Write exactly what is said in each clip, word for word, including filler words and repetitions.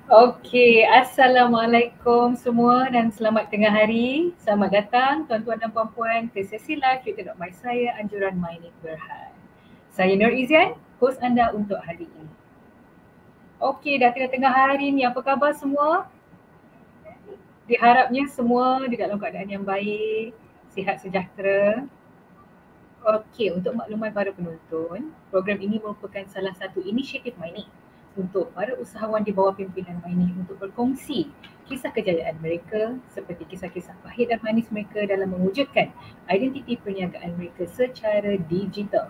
Okey, Assalamualaikum semua dan selamat tengah hari. Selamat datang tuan-tuan dan puan-puan ke sesi live Twitter dot my saya Anjuran Mainit Berhad. Saya Nur Izian, host anda untuk hari ini. Okey, dah tengah-tengah hari ni, apa khabar semua? Diharapnya semua di dalam keadaan yang baik, sihat sejahtera. Okey, untuk makluman para penonton, program ini merupakan salah satu inisiatif Mainit untuk para usahawan di bawah pimpinan Mainit untuk berkongsi kisah kejayaan mereka seperti kisah-kisah pahit dan manis mereka dalam mewujudkan identiti perniagaan mereka secara digital.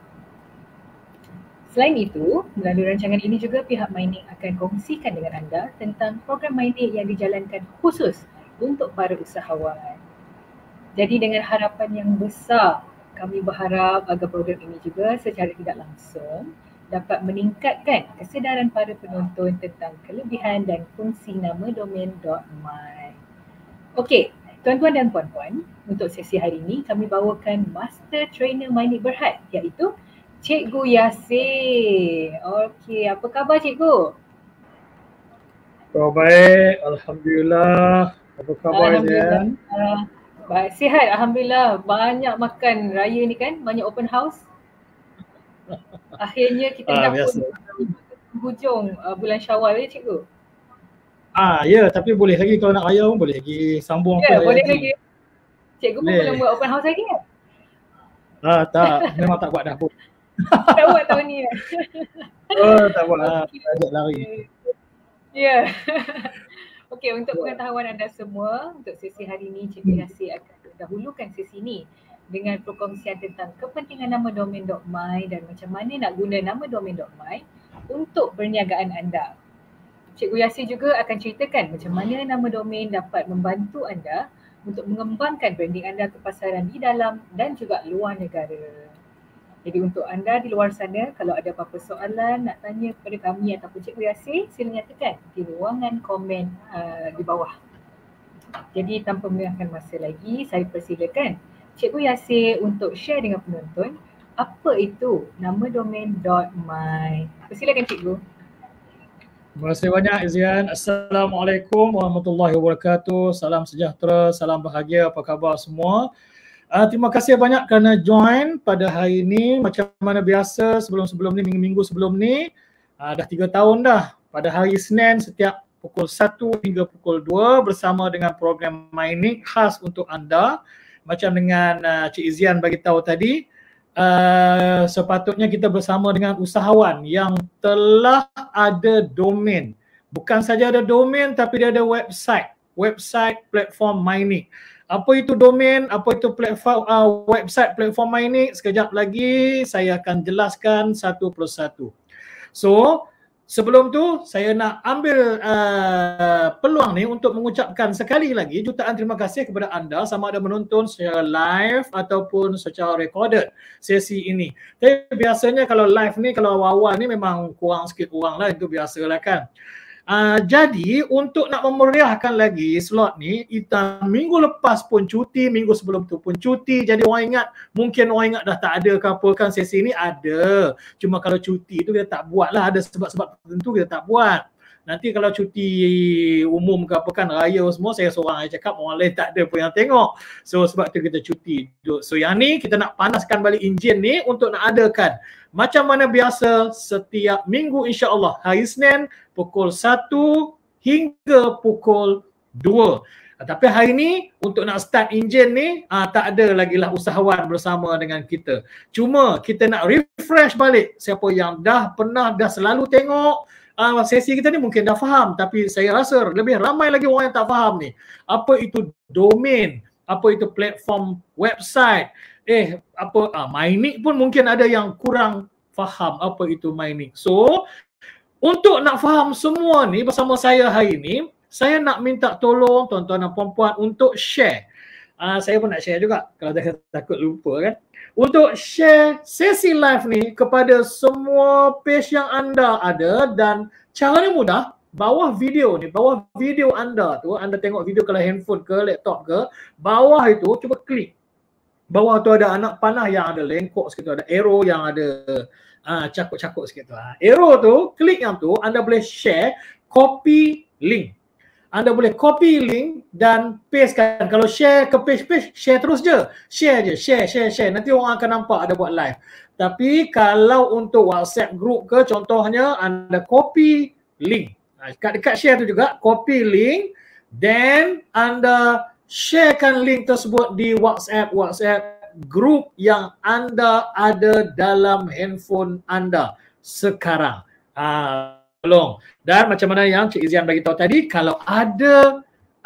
Selain itu, melalui rancangan ini juga pihak Mainit akan kongsikan dengan anda tentang program Mainit yang dijalankan khusus untuk para usahawan. Jadi dengan harapan yang besar, kami berharap agar program ini juga secara tidak langsung dapat meningkatkan kesedaran para penonton tentang kelebihan dan fungsi nama domain .my. Okey, tuan-tuan dan puan-puan, untuk sesi hari ini kami bawakan Master Trainer Mainit Berhad iaitu Cikgu Yasir. Okey, apa khabar Cikgu? Oh, baik, Alhamdulillah. Apa khabar Zian? Baik, sihat Alhamdulillah. Banyak makan raya ni kan, banyak open house. Akhirnya kita ah, dah pun hujung uh, bulan Syawal ya Cikgu? Ah, ya, tapi boleh lagi kalau nak raya pun boleh lagi sambung ya, apa boleh lagi. lagi. Cikgu pun belum buat open house lagi kan? Ah, tak, memang tak buat dah pun. Tak buat tahun ni ya? Oh, tak buat lah, ajak lari. Ya. Okey, untuk pengetahuan anda semua, untuk sesi hari ini Cikgu Yasir akan dahulukan sesi ini dengan perkongsian tentang kepentingan nama domain .my dan macam mana nak guna nama domain .my untuk perniagaan anda. Cikgu Yasir juga akan ceritakan macam mana nama domain dapat membantu anda untuk mengembangkan branding anda ke pasaran di dalam dan juga luar negara. Jadi untuk anda di luar sana, kalau ada apa-apa soalan nak tanya kepada kami ataupun Cikgu Yasir, sila nyatakan di ruangan komen uh, di bawah. Jadi tanpa melengahkan masa lagi, saya persilakan Cikgu Yasir untuk share dengan penonton apa itu nama domain .my. Persilakan Cikgu. Terima kasih banyak Izian. Assalamualaikum warahmatullahi wabarakatuh. Salam sejahtera, salam bahagia, apa khabar semua? Uh, terima kasih banyak kerana join pada hari ini. Macam mana biasa sebelum-sebelum ni, minggu-minggu sebelum ni, uh, dah tiga tahun dah. Pada hari Isnin setiap pukul satu hingga pukul dua bersama dengan program Mainit khas untuk anda. Macam dengan uh, Cik Izian bagi tahu tadi, uh, sepatutnya kita bersama dengan usahawan yang telah ada domain. Bukan saja ada domain tapi dia ada website. Website platform Mainit. Apa itu domain, apa itu platform uh, website platform Mainit, sekejap lagi saya akan jelaskan satu persatu. So, sebelum tu saya nak ambil uh, peluang ni untuk mengucapkan sekali lagi jutaan terima kasih kepada anda sama ada menonton secara live ataupun secara recorded sesi ini. Tapi biasanya kalau live ni, kalau awal-awal ni memang kurang sikit orang lah, itu biasalah kan. Uh, jadi untuk nak memeriahkan lagi slot ni, kita minggu lepas pun cuti, minggu sebelum tu pun cuti. Jadi orang ingat, mungkin orang ingat dah tak ada ke apa kan sesi ni, ada. Cuma kalau cuti tu kita tak buat lah, ada sebab-sebab tertentu kita tak buat. Nanti kalau cuti umum ke apa kan, raya semua, saya seorang yang cakap, orang lain tak ada pun yang tengok. So sebab tu kita cuti. So yang ni kita nak panaskan balik enjin ni untuk nak adakan macam mana biasa setiap minggu insya-Allah hari Isnin pukul satu hingga pukul dua. Tapi hari ni untuk nak start enjin ni ah, tak ada lagi lah usahawan bersama dengan kita. Cuma kita nak refresh balik siapa yang dah pernah dah selalu tengok ah, sesi kita ni mungkin dah faham, tapi saya rasa lebih ramai lagi orang yang tak faham ni. Apa itu domain? Apa itu platform website? Eh, apa ah, Mainit pun mungkin ada yang kurang faham apa itu Mainit. So, untuk nak faham semua ni bersama saya hari ni, saya nak minta tolong tuan-tuan dan puan-puan untuk share. Uh, saya pun nak share juga kalau dah takut lupa kan. Untuk share sesi live ni kepada semua page yang anda ada, dan caranya mudah. Bawah video ni, bawah video anda tu, anda tengok video kalau handphone ke laptop ke, bawah itu cuba klik. Bawah tu ada anak panah yang ada lengkok sikit tu, ada arrow yang ada uh, cakuk-cakuk sikit tu. Uh. Arrow tu, klik yang tu, anda boleh share, copy link. Anda boleh copy link dan pastekan. Kalau share ke page-page, share terus je. Share je, share, share, share. Nanti orang akan nampak ada buat live. Tapi kalau untuk WhatsApp group ke contohnya, anda copy link. Dekat-dekat share tu juga, copy link. Then anda sharekan link tersebut di WhatsApp, WhatsApp group yang anda ada dalam handphone anda sekarang. Ah, tolong. Dan macam mana yang Cik Izian bagi tahu tadi, kalau ada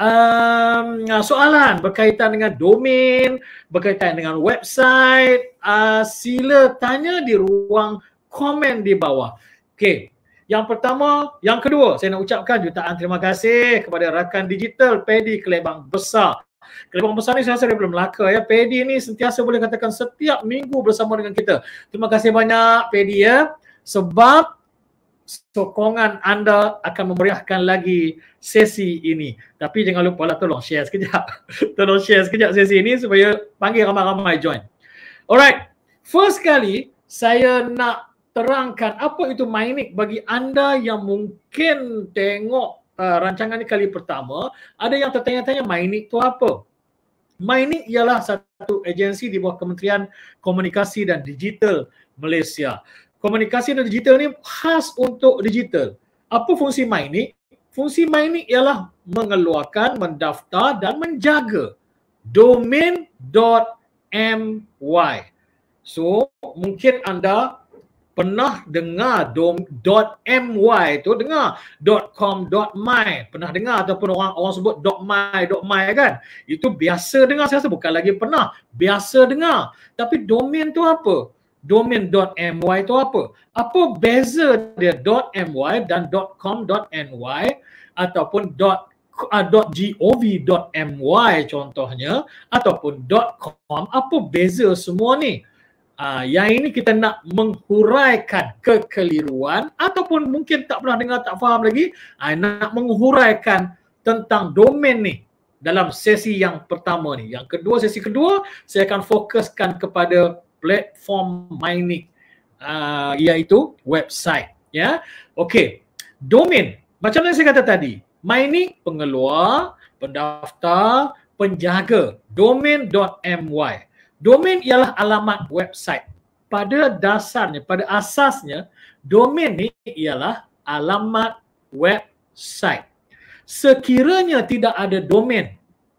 um, soalan berkaitan dengan domain, berkaitan dengan website, uh, sila tanya di ruang komen di bawah. Okey. Yang pertama, yang kedua, saya nak ucapkan jutaan terima kasih kepada rakan digital Paddy Kelebang Besar. Kelebang Besar ni saya rasa dia belum melaka ya. Paddy ni sentiasa boleh katakan setiap minggu bersama dengan kita. Terima kasih banyak Paddy ya. Sebab sokongan anda akan memeriahkan lagi sesi ini. Tapi jangan lupa lah tolong share sekejap. Tolong share sekejap sesi ini supaya panggil ramai-ramai join. Alright. First kali saya nak terangkan apa itu Mynic bagi anda yang mungkin tengok uh, rancangan ini kali pertama. Ada yang tertanya-tanya Mynic itu apa? Mynic ialah satu agensi di bawah Kementerian Komunikasi dan Digital Malaysia. Komunikasi dan digital ni khas untuk digital. Apa fungsi Mynic? Fungsi Mynic ialah mengeluarkan, mendaftar dan menjaga domain dot m y. So, mungkin anda pernah dengar dom, .my tu, dengar .com, .my, pernah dengar ataupun orang orang sebut .my, .my kan? Itu biasa dengar, saya rasa bukan lagi pernah, biasa dengar. Tapi domain tu apa? Domain .my itu apa? Apa beza dia .my dan .com.ny ataupun .gov.my contohnya ataupun .com? Apa beza semua ni? Uh, yang ini kita nak menghuraikan kekeliruan ataupun mungkin tak pernah dengar, tak faham lagi. Uh, nak menghuraikan tentang domain ni dalam sesi yang pertama ni. Yang kedua, sesi kedua, saya akan fokuskan kepada platform Mynic, uh, iaitu website. Ya, okey. Domain, macam mana saya kata tadi, Mynic pengeluar, pendaftar, penjaga domain dot m y. Domain ialah alamat website. Pada dasarnya, pada asasnya, domain ni ialah alamat website. Sekiranya tidak ada domain,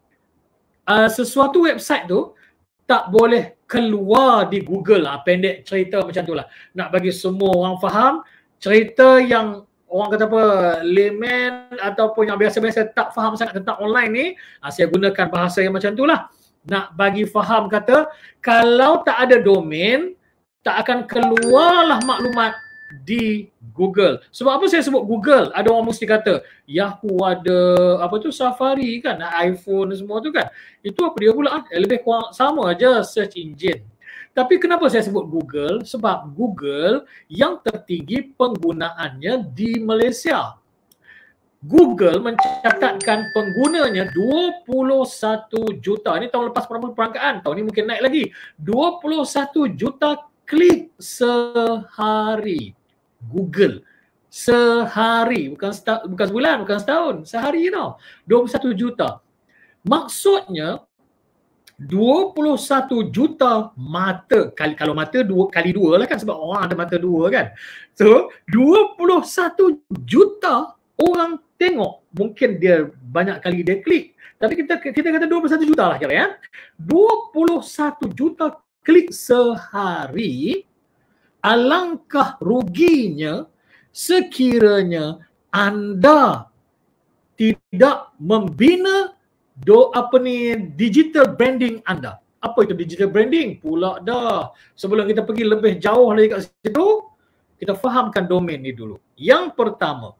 uh, sesuatu website tu tak boleh keluar di Google. Ha, pendek cerita macam tu lah. Nak bagi semua orang faham, cerita yang orang kata apa, layman ataupun yang biasa-biasa tak faham sangat tentang online ni, ha, saya gunakan bahasa yang macam tu lah. Nak bagi faham kata, kalau tak ada domain, tak akan keluarlah maklumat di Google. Sebab apa saya sebut Google? Ada orang mesti kata Yahoo ada apa tu, Safari kan, iPhone semua tu kan. Itu apa dia pula? Eh, lebih kurang sama aja search engine. Tapi kenapa saya sebut Google? Sebab Google yang tertinggi penggunaannya di Malaysia. Google mencatatkan penggunanya dua puluh satu juta. Ini tahun lepas perangkaan. Tahun ini mungkin naik lagi. dua puluh satu juta klik sehari. Google sehari, bukan seta, bukan sebulan, bukan setahun, sehari tau. dua puluh satu juta. Maksudnya dua puluh satu juta mata, kali kalau mata dua kali dua lah kan, sebab orang ada mata dua kan. So dua puluh satu juta orang tengok, mungkin dia banyak kali dia klik. Tapi kita kita kata dua puluh satu juta lah kira ya. dua puluh satu juta klik sehari. Alangkah ruginya sekiranya anda tidak membina do apa ni digital branding anda. Apa itu digital branding? Pula dah. Sebelum kita pergi lebih jauh lagi kat situ, kita fahamkan domain ni dulu. Yang pertama,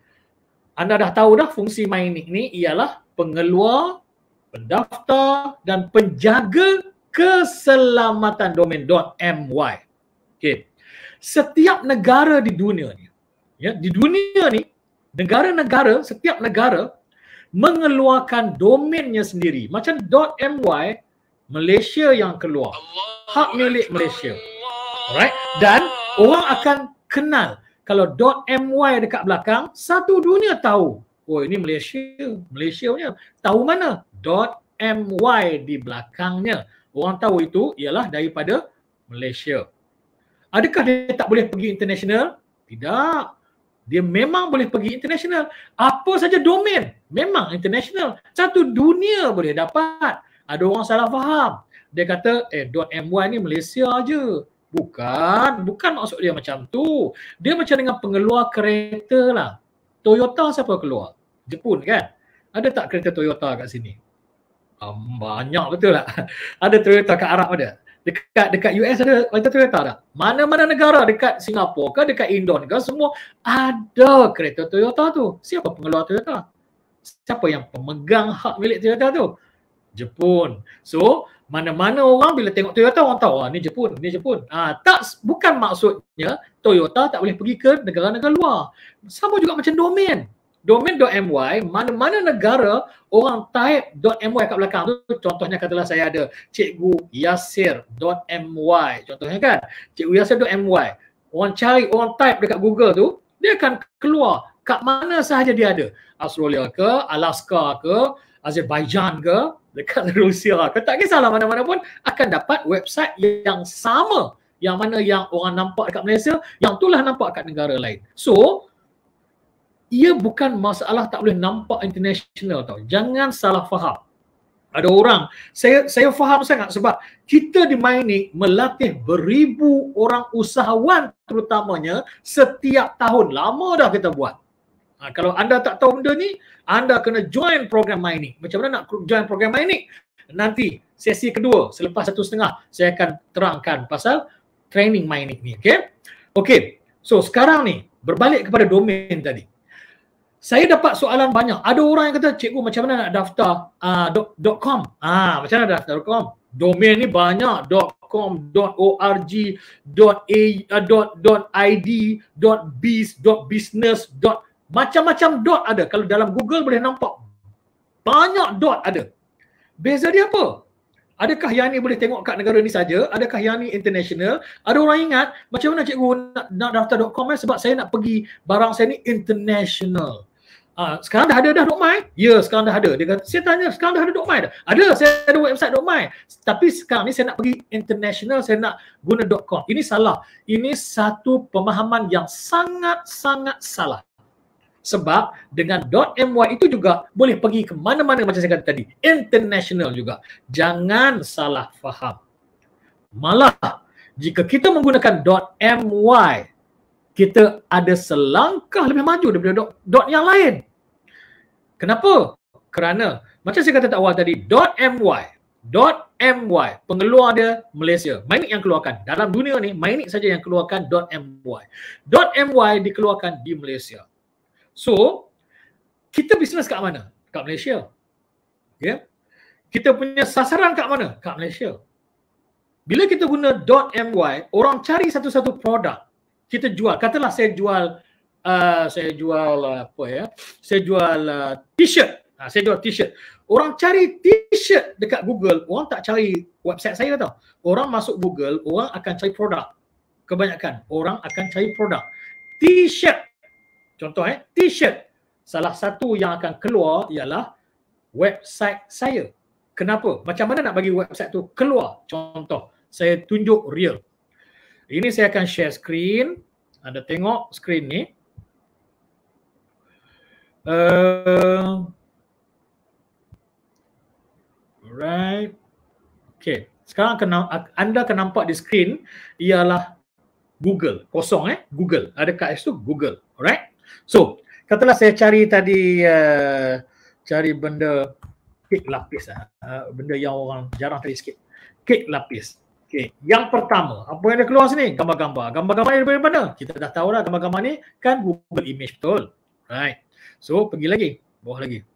anda dah tahu dah fungsi Mynic ni ialah pengeluar, pendaftar dan penjaga keselamatan domain .my. Okey. Setiap negara di dunia ni, ya, di dunia ni, negara-negara, setiap negara mengeluarkan domainnya sendiri. Macam .my, Malaysia yang keluar. Hak milik Malaysia. Alright? Dan orang akan kenal kalau .my dekat belakang, satu dunia tahu Oh ini Malaysia, Malaysia punya. Tahu mana? .my di belakangnya. Orang tahu itu ialah daripada Malaysia. Adakah dia tak boleh pergi international? Tidak. Dia memang boleh pergi international. Apa saja domain, memang international. Satu dunia boleh dapat. Ada orang salah faham. Dia kata, eh .my ni Malaysia aja. Bukan, bukan maksud dia macam tu. Dia macam dengan pengeluar kereta lah. Toyota siapa keluar? Jepun kan? Ada tak kereta Toyota kat sini? Um, banyak betul tak? Ada Toyota kat Arab ada? Dekat dekat U S ada kereta Toyota tak? Mana-mana negara dekat Singapura ke, dekat Indon ke, semua ada kereta Toyota tu. Siapa pengeluar Toyota? Siapa yang pemegang hak milik Toyota tu? Jepun. So, mana-mana orang bila tengok Toyota orang tahu, ah ni Jepun, ni Jepun. Ah tak, bukan maksudnya Toyota tak boleh pergi ke negara-negara luar. Sama juga macam domain. Domain.my, mana-mana negara orang type .my kat belakang tu, contohnya katalah saya ada cikgu yasir.my, contohnya kan, cikgu yasir.my. Orang cari, orang type dekat Google tu, dia akan keluar kat mana sahaja dia ada. Australia ke, Alaska ke, Azerbaijan ke, dekat Rusia ke, tak kisahlah mana-mana pun akan dapat website yang sama, yang mana yang orang nampak dekat Malaysia, yang itulah nampak kat negara lain. So, ia bukan masalah tak boleh nampak international tau. Jangan salah faham. Ada orang, saya saya faham sangat sebab kita di Mynik melatih beribu orang usahawan terutamanya setiap tahun. Lama dah kita buat. Ha, kalau anda tak tahu benda ni, anda kena join program Mynik. Macam mana nak join program Mynik? Nanti sesi kedua selepas satu setengah saya akan terangkan pasal training Mynik ni. Okay? Okay. So sekarang ni berbalik kepada domain tadi. Saya dapat soalan banyak. Ada orang yang kata, cikgu macam mana nak daftar uh, .com? Ah, macam mana daftar .com? Domain ni banyak. .com, .org, .id, .biz, .business, macam-macam dot ada. Kalau dalam Google boleh nampak. Banyak dot ada. Beza dia apa? Adakah yang ni boleh tengok kat negara ni saja? Adakah yang ni international? Ada orang ingat, macam mana cikgu nak, nak daftar .com eh? Sebab saya nak pergi barang saya ni international. Uh, sekarang dah ada dah .my? Ya, sekarang dah ada. Dia kata, saya tanya, sekarang dah ada .my dah? Ada, saya ada website .my. Tapi sekarang ni saya nak pergi international, saya nak guna .com. Ini salah. Ini satu pemahaman yang sangat-sangat salah. Sebab dengan .my itu juga boleh pergi ke mana-mana macam saya kata tadi. International juga. Jangan salah faham. Malah, jika kita menggunakan .my, kita ada selangkah lebih maju daripada dot, dot yang lain. Kenapa? Kerana macam saya kata tak awal tadi, .my, .my, pengeluar dia Malaysia. Mynik yang keluarkan. Dalam dunia ni, Mynik saja yang keluarkan .my. .my dikeluarkan di Malaysia. So, kita bisnes kat mana? Kat Malaysia. Yeah? Kita punya sasaran kat mana? Kat Malaysia. Bila kita guna .my, orang cari satu-satu produk. Kita jual, katalah saya jual uh, saya jual uh, apa ya? Saya jual uh, t-shirt. Ha, saya jual t-shirt. Orang cari t-shirt dekat Google, orang tak cari website saya tau. Orang masuk Google, orang akan cari produk. Kebanyakan orang akan cari produk. T-shirt. Contoh eh, t-shirt. Salah satu yang akan keluar ialah website saya. Kenapa? Macam mana nak bagi website tu keluar? Contoh, saya tunjuk real. Ini saya akan share screen. Anda tengok screen ni. Uh, right. Okay. Sekarang akan, anda akan nampak di screen ialah Google. Kosong eh. Google. Ada kat situ Google. Alright. So, katalah saya cari tadi uh, cari benda kek lapis. Uh, benda yang orang jarang cari sikit. Kek lapis. Okay. Yang pertama, apa yang ada keluar sini? Gambar-gambar. Gambar-gambar ni daripada mana? Kita dah tahu lah gambar-gambar ni kan Google Image betul. Right. So, pergi lagi. Bawah lagi.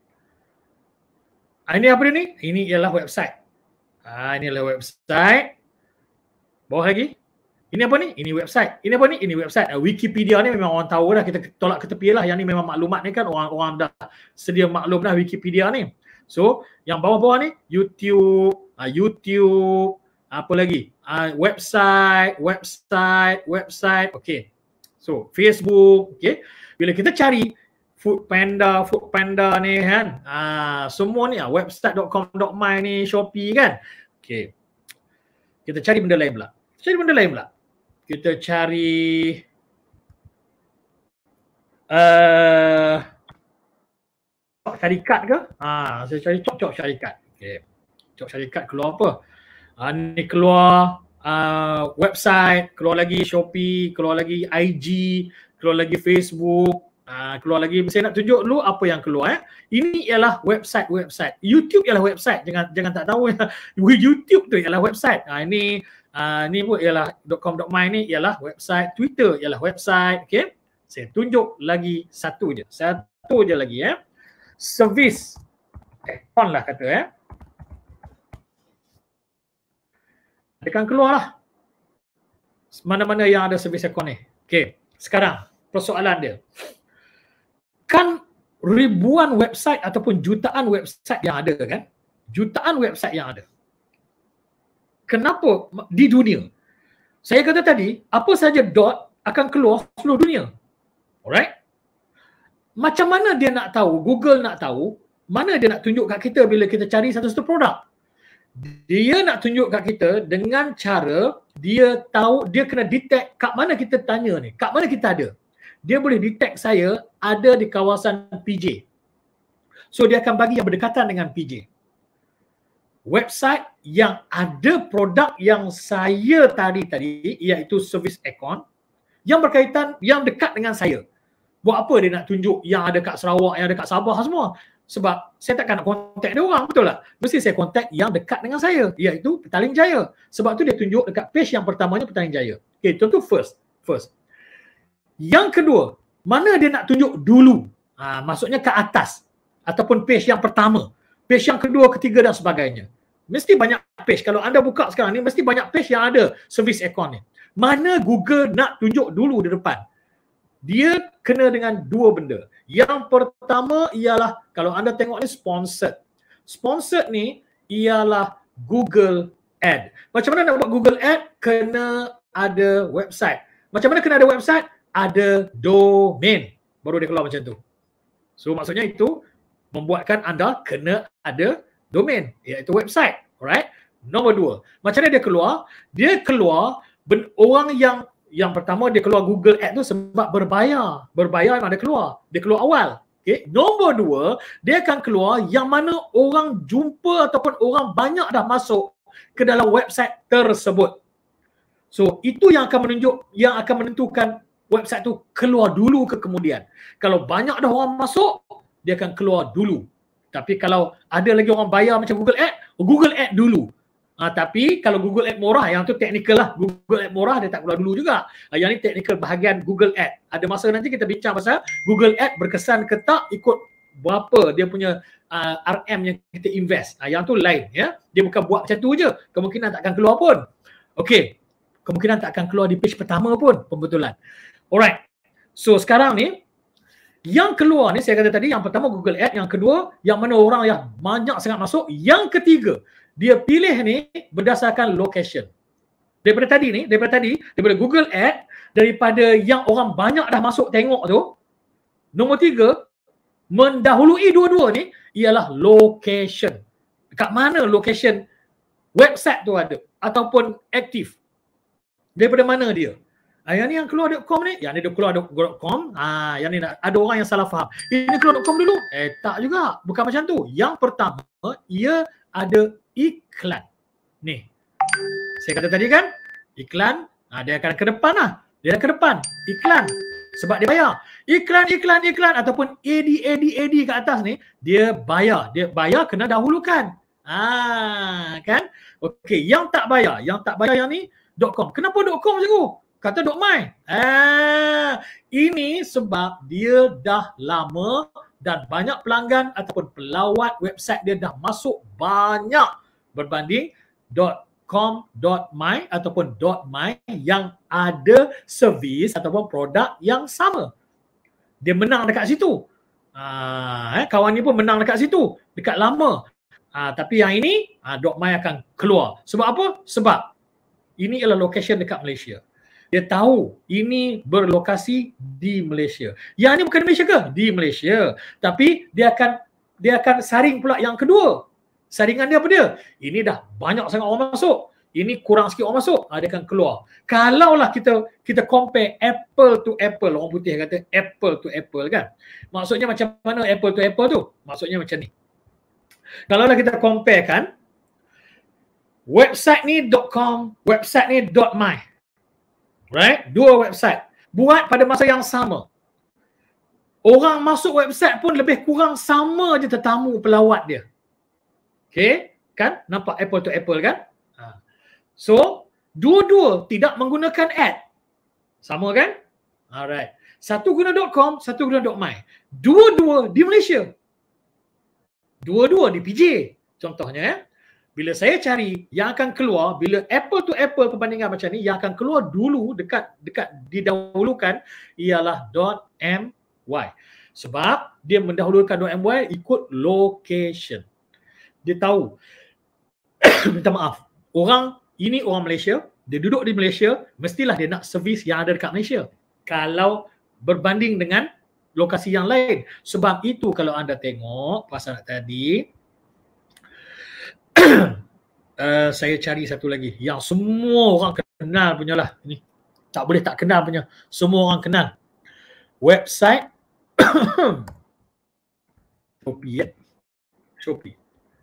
Ah, ini apa dia ni? Ini ialah website. Ah, ini adalah website. Bawah lagi. Ini apa ni? Ini website. Ini apa ni? Ini website. Uh, Wikipedia ni memang orang tahu dah. Kita tolak ke tepi lah. Yang ni memang maklumat ni kan. Orang-orang dah sedia maklum dah Wikipedia ni. So, yang bawah-bawah ni, YouTube, uh, YouTube, apa lagi? Uh, website, website, website. Okay. So, Facebook. Okay. Bila kita cari Food Panda, Food Panda ni kan. Ah, semua ni ah, website dot com dot my ni, Shopee kan. Okey. Kita cari benda lain pula. Cari benda lain pula. Kita cari uh, syarikat ke? Ah, saya cari cok-cok syarikat. Okey. Cok syarikat keluar apa? Ah, ni keluar uh, website, keluar lagi Shopee, keluar lagi I G, keluar lagi Facebook. Uh, keluar lagi, saya nak tunjuk dulu apa yang keluar eh. Ini ialah website-website. YouTube ialah website. Jangan jangan tak tahu ya. YouTube tu ialah website. Uh, ini uh, ni pun ialah .com dot my ni ialah website. Twitter ialah website. Okey. Saya tunjuk lagi satu je. Satu je lagi eh. Service account lah kata eh. Tekan keluar lah. Mana-mana yang ada service account ni. Okey. Sekarang persoalan dia. Kan ribuan website ataupun jutaan website yang ada kan? Jutaan website yang ada. Kenapa di dunia? Saya kata tadi, apa saja dot akan keluar seluruh dunia. Alright? Macam mana dia nak tahu, Google nak tahu, mana dia nak tunjuk kat kita bila kita cari satu-satu produk? Dia nak tunjuk kat kita dengan cara dia tahu, dia kena detect kat mana kita tanya ni, kat mana kita ada. Dia boleh detect saya ada di kawasan P J. So dia akan bagi yang berdekatan dengan P J. Website yang ada produk yang saya tadi tadi iaitu service account yang berkaitan, yang dekat dengan saya. Buat apa dia nak tunjuk yang ada kat Sarawak, yang ada kat Sabah semua? Sebab saya takkan nak contact dia orang, betul tak? Mesti saya contact yang dekat dengan saya, iaitu Petaling Jaya. Sebab tu dia tunjuk dekat page yang pertamanya Petaling Jaya. Okay, itu first. First. Yang kedua, mana dia nak tunjuk dulu? Ha, maksudnya ke atas ataupun page yang pertama, page yang kedua, ketiga dan sebagainya. Mesti banyak page. Kalau anda buka sekarang ni, mesti banyak page yang ada service account ni. Mana Google nak tunjuk dulu di depan? Dia kena dengan dua benda. Yang pertama ialah, kalau anda tengok ni sponsored. Sponsored ni ialah Google Ad. Macam mana nak buat Google Ad? Kena ada website. Macam mana kena ada website? Ada domain, baru dia keluar macam tu. So maksudnya itu membuatkan anda kena ada domain, iaitu website. Alright. Nombor dua, macam mana dia keluar? Dia keluar orang yang yang pertama dia keluar Google Ad tu sebab berbayar. Berbayar memang dia keluar. Dia keluar awal. Okay. Nombor dua, dia akan keluar yang mana orang jumpa ataupun orang banyak dah masuk ke dalam website tersebut. So itu yang akan menunjuk, yang akan menentukan website tu keluar dulu ke kemudian. Kalau banyak dah orang masuk, dia akan keluar dulu. Tapi kalau ada lagi orang bayar macam Google Ad, Google Ad dulu. Ha, tapi kalau Google Ad murah, yang tu teknikal lah. Google Ad murah dia tak keluar dulu juga. Ha, yang ni teknikal bahagian Google Ad. Ada masa nanti kita bincang pasal Google Ad berkesan ke tak ikut berapa dia punya uh, R M yang kita invest. Ha, yang tu lain ya. Dia bukan buat macam tu je. Kemungkinan tak akan keluar pun. Okey. Kemungkinan tak akan keluar di page pertama pun pembetulan. Alright. So sekarang ni yang keluar ni saya kata tadi, yang pertama Google Ad, yang kedua yang mana orang yang banyak sangat masuk, yang ketiga dia pilih ni berdasarkan location. Daripada tadi ni, daripada tadi, daripada Google Ad, daripada yang orang banyak dah masuk tengok tu, nombor tiga mendahului dua-dua ni ialah location. Dekat mana location website tu ada ataupun aktif. Daripada mana dia? Ah, yang ni yang keluar .com ni, yang ni dia keluar .com. Ah, yang ni ada orang yang salah faham. Ini keluar .com dulu. Eh, tak juga. Bukan macam tu. Yang pertama, ia ada iklan. Ni. Saya kata tadi kan, iklan, ah, dia akan ke depan lah. Dia akan ke depan. Iklan. Sebab dia bayar. Iklan, iklan, iklan ataupun A D, A D, A D kat atas ni, dia bayar. Dia bayar kena dahulukan. Ah, kan? Okey, yang tak bayar, yang tak bayar yang ni .com. Kenapa .com cikgu? Kata .my. Ah, ini sebab dia dah lama dan banyak pelanggan ataupun pelawat website dia dah masuk banyak berbanding .com, .my ataupun .my yang ada servis ataupun produk yang sama. Dia menang dekat situ. Ah, eh, kawan ni pun menang dekat situ, dekat lama. Ah, tapi yang ini ah, .my akan keluar. Sebab apa? Sebab ini ialah location dekat Malaysia. Dia tahu ini berlokasi di Malaysia. Yang ini bukan di Malaysia ke? Di Malaysia. Tapi dia akan dia akan saring pula yang kedua. Saringan dia apa dia? Ini dah banyak sangat orang masuk. Ini kurang sikit orang masuk. Ha, dia akan keluar. Kalaulah kita kita compare apple to apple. Orang putih kata apple to apple kan. Maksudnya macam mana apple to apple tu? Maksudnya macam ni. Kalaulah kita compare kan. Website ni .com, website ni .my. Right? Dua website. Buat pada masa yang sama. Orang masuk website pun lebih kurang sama je tetamu pelawat dia. Okay, kan? Nampak apple to apple kan? Ha. So, dua-dua tidak menggunakan ad. Sama kan? Alright. Satu guna .com, satu guna .my. Dua-dua di Malaysia. Dua-dua di P J. Contohnya ya. Bila saya cari, yang akan keluar, bila apple to apple perbandingan macam ni, yang akan keluar dulu dekat dekat didahulukan ialah .my. Sebab dia mendahulukan .my ikut location. Dia tahu, minta maaf, orang ini orang Malaysia, dia duduk di Malaysia, mestilah dia nak servis yang ada dekat Malaysia. Kalau berbanding dengan lokasi yang lain. Sebab itu kalau anda tengok pasal tadi, uh, saya cari satu lagi yang semua orang kenal punya lah. Ini tak boleh tak kenal punya. Semua orang kenal. Website Shopee ya. Shopee.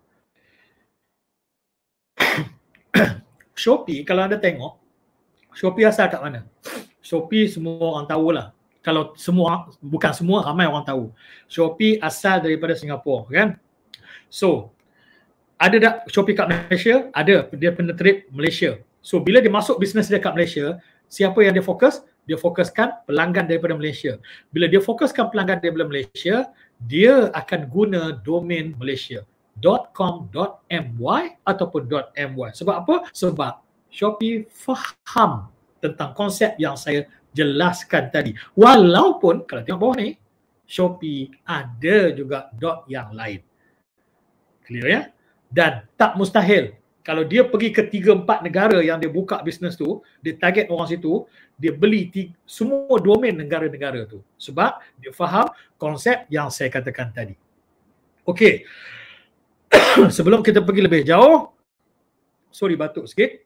Shopee kalau anda tengok, Shopee asal kat mana? Shopee semua orang tahulah. Kalau semua, bukan semua, ramai orang tahu. Shopee asal daripada Singapura kan? So, ada tak Shopee kat Malaysia? Ada. Dia penetrate Malaysia. So, bila dia masuk bisnes dia kat Malaysia, siapa yang dia fokus? Dia fokuskan pelanggan daripada Malaysia. Bila dia fokuskan pelanggan daripada Malaysia, dia akan guna domain Malaysia. .com, .my ataupun .my. Sebab apa? Sebab Shopee faham tentang konsep yang saya jelaskan tadi. Walaupun kalau tengok bawah ni, Shopee ada juga dot yang lain. Clear ya? Dan tak mustahil kalau dia pergi ke tiga empat negara yang dia buka bisnes tu, dia target orang situ, dia beli tiga, semua domain negara-negara tu. Sebab dia faham konsep yang saya katakan tadi. Okey. Sebelum kita pergi lebih jauh, sorry batuk sikit.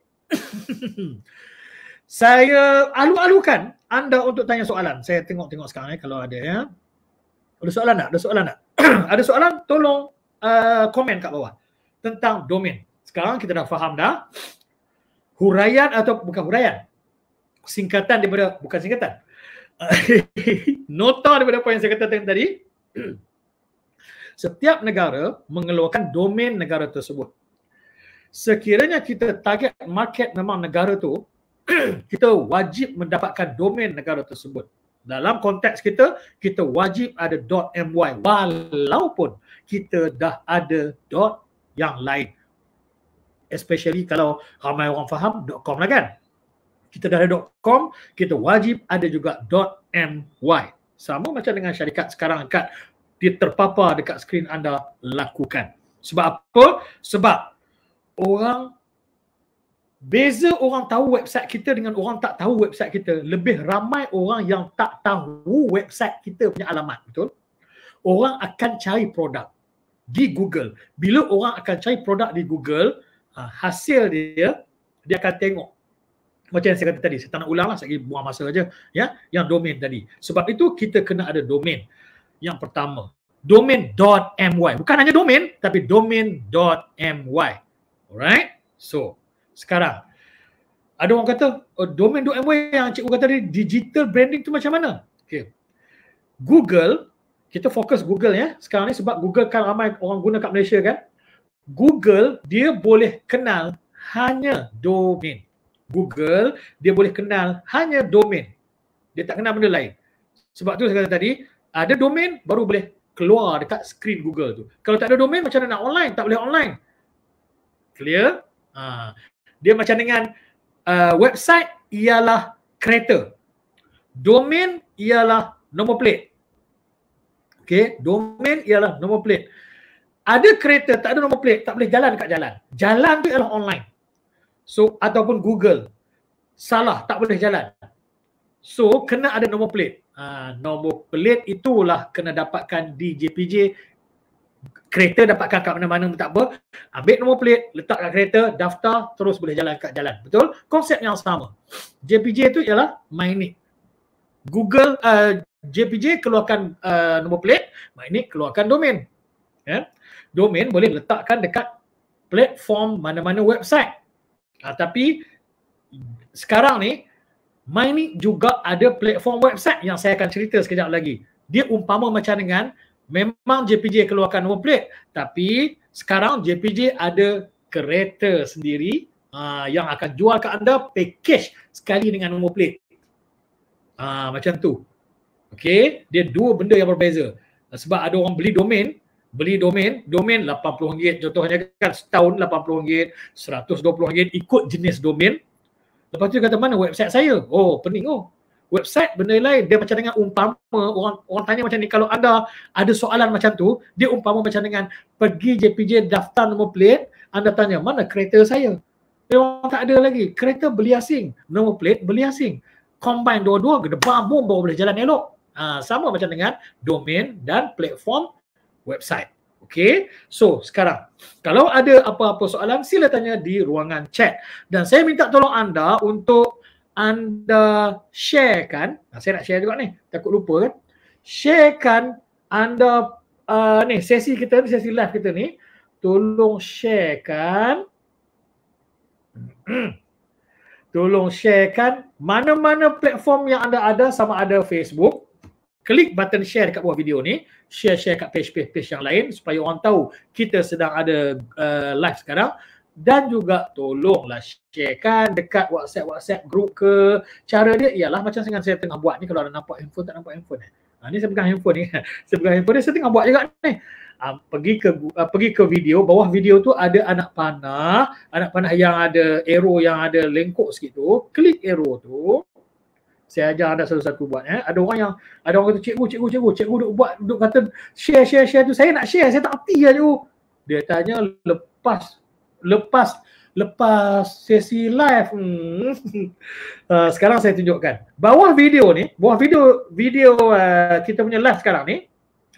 Saya alu-alukan anda untuk tanya soalan. Saya tengok-tengok sekarang eh, kalau ada ya. Ada soalan tak? Ada soalan tak? Ada soalan? Tolong uh, komen kat bawah tentang domain. Sekarang kita dah faham dah. Huraian atau bukan huraian. Singkatan daripada, bukan singkatan. Nota daripada apa yang saya katakan tadi. Setiap negara mengeluarkan domain negara tersebut. Sekiranya kita target market memang negara tu, kita wajib mendapatkan domain negara tersebut. Dalam konteks kita, kita wajib ada .my walaupun kita dah ada dot yang lain. Especially kalau ramai orang faham .com lah kan. Kita dah ada .com, kita wajib ada juga .my. Sama macam dengan syarikat sekarang kat dia terpapar dekat skrin anda, lakukan. Sebab apa? Sebab orang, beza orang tahu website kita dengan orang tak tahu website kita. Lebih ramai orang yang tak tahu website kita punya alamat. Betul? Orang akan cari produk di Google. Bila orang akan cari produk di Google, hasil dia, dia akan tengok. Macam yang saya kata tadi, saya tak nak ulang lah, saya buang masa saja. Ya, yang domain tadi. Sebab itu kita kena ada domain. Yang pertama, domain .my. Bukan hanya domain, tapi domain .my. Alright? So, sekarang, ada orang kata, oh, domain .my yang cikgu kata tadi, digital branding tu macam mana? Okay. Google, kita fokus Google ya. Sekarang ni sebab Google kan ramai orang guna kat Malaysia kan. Google, dia boleh kenal hanya domain. Google, dia boleh kenal hanya domain. Dia tak kenal benda lain. Sebab tu saya kata tadi, ada domain baru boleh keluar dekat skrin Google tu. Kalau tak ada domain macam mana nak online? Tak boleh online. Clear? Ha. Dia macam dengan uh, website ialah kereta. Domain ialah nombor plate. Okay, domain ialah nombor plate. Ada kereta tak ada nombor plate, tak boleh jalan dekat jalan. Jalan tu ialah online. So ataupun Google. Salah, tak boleh jalan. So kena ada nombor plate. Ha, nombor plate itulah kena dapatkan di J P J. Kereta dapatkan kat mana-mana pun tak apa. Ambil nombor plate, letak kat kereta, daftar, terus boleh jalan kat jalan. Betul? Konsep yang sama. J P J itu ialah MyNIC. Google, uh, J P J keluarkan uh, nombor plate, MyNIC keluarkan domain. Ya? Domain boleh letakkan dekat platform mana-mana website. Uh, tapi sekarang ni, MyNIC juga ada platform website yang saya akan cerita sekejap lagi. Dia umpama macam dengan memang J P J keluarkan nombor plate, tapi sekarang J P J ada kereta sendiri uh, yang akan jual ke anda package sekali dengan nombor plate. Uh, macam tu. Okey, dia dua benda yang berbeza. Uh, sebab ada orang beli domain, beli domain, domain lapan puluh ringgit contohnya kan, setahun lapan puluh ringgit, seratus dua puluh ringgit ikut jenis domain. Lepas tu dia kata mana website saya? Oh, pening oh. Website benda lain, dia macam dengan umpama orang orang tanya macam ni, kalau anda ada soalan macam tu, dia umpama macam dengan pergi J P J daftar nombor plate, anda tanya mana kereta saya? Dia orang tak ada lagi. Kereta beli asing, nombor plate beli asing. Combine dua-dua, gedebam boom baru boleh jalan elok. Ha, sama macam dengan domain dan platform website. Okey. So, sekarang kalau ada apa-apa soalan sila tanya di ruangan chat, dan saya minta tolong anda untuk anda sharekan, nah, saya nak share juga ni, takut lupa kan, sharekan anda uh, ni sesi kita ni, sesi live kita ni, tolong sharekan tolong sharekan mana-mana platform yang anda ada, sama ada Facebook, klik button share dekat bawah video ni, share-share kat page-page yang lain supaya orang tahu kita sedang ada uh, live sekarang. Dan juga tolonglah sharekan dekat WhatsApp-WhatsApp group ke. Cara dia ialah macam dengan saya tengah buat ni, kalau ada nampak handphone, tak nampak handphone. Ha, ni saya pegang handphone ni. Saya pegang handphone ni, saya tengah buat juga ni. Ha, pergi ke uh, pergi ke video, bawah video tu ada anak panah, anak panah yang ada arrow yang ada lengkok sikit tu. Klik arrow tu. Saya ajar anda satu-satu buat. Eh. Ada orang yang, ada orang kata, cikgu, cikgu, cikgu, cikgu duk buat, duk kata share, share, share tu. Saya nak share, saya tak erti lah cikgu. Dia tanya lepas lepas lepas sesi live. Hmm. Uh, sekarang saya tunjukkan. Bawah video ni, bawah video video uh, kita punya live sekarang ni,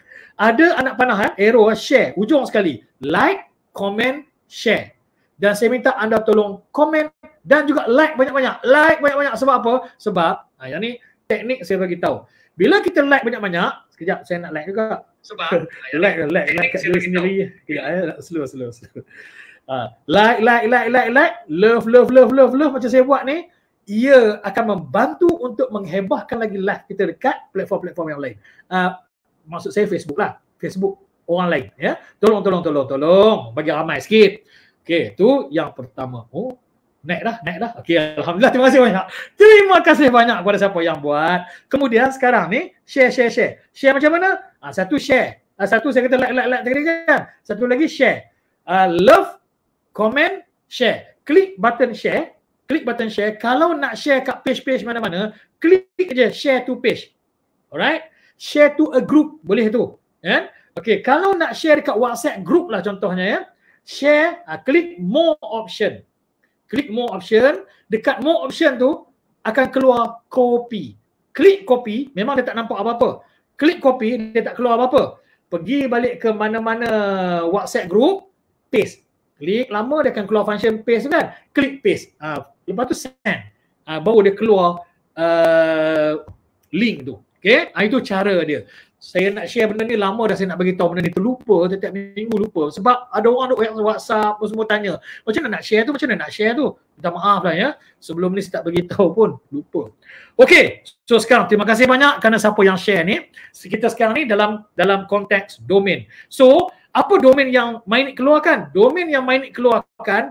ada anak panah eh, arrow share, ujung sekali. Like, comment, share. Dan saya minta anda tolong komen dan juga like banyak-banyak. Like banyak-banyak sebab apa? Sebab uh, yang ni teknik saya bagi tahu. Bila kita like banyak-banyak, sekejap saya nak like juga. Sebab like like like kat diri sendiri. Sekejap eh, slow slow slow. Uh, like, like, like, like, like, love, love, love, love, love macam saya buat ni, ia akan membantu untuk menghebahkan lagi live kita dekat platform-platform yang lain. Uh, maksud saya Facebook lah, Facebook orang lain. Ya, tolong, tolong, tolong, tolong, bagi ramai sikit. Okey, tu yang pertama. Oh, naik dah, naik dah. Okey, alhamdulillah, terima kasih banyak. Terima kasih banyak kepada siapa yang buat. Kemudian sekarang ni share, share, share. Share macam mana? Uh, satu share, uh, satu saya kata like, like, like tadi kan. Satu lagi share. Uh, love, comment, share. Klik button share. Klik button share. Kalau nak share kat page-page mana-mana, klik je share to page. Alright? Share to a group. Boleh tu. Ya? Okay. Kalau nak share dekat WhatsApp group lah contohnya ya. Share. Uh, klik more option. Klik more option. Dekat more option tu akan keluar copy. Klik copy. Memang dia tak nampak apa-apa. Klik copy. Dia tak keluar apa-apa. Pergi balik ke mana-mana WhatsApp group. Paste. Klik lama dia akan keluar function paste kan. Klik paste. Uh, lepas tu send. Uh, baru dia keluar uh, link tu. Okay. Uh, itu cara dia. Saya nak share benda ni lama dah, saya nak bagi tahu benda ni terlupa. Setiap minggu lupa. Sebab ada orang duk WhatsApp pun semua tanya. Macam mana nak share tu? Macam mana nak share tu? Minta maaf lah ya. Sebelum ni saya tak bagi tahu pun. Lupa. Okay. So sekarang terima kasih banyak kerana siapa yang share ni. Kita sekarang ni dalam dalam konteks domain. So apa domain yang MyNIC keluarkan? Domain yang MyNIC keluarkan,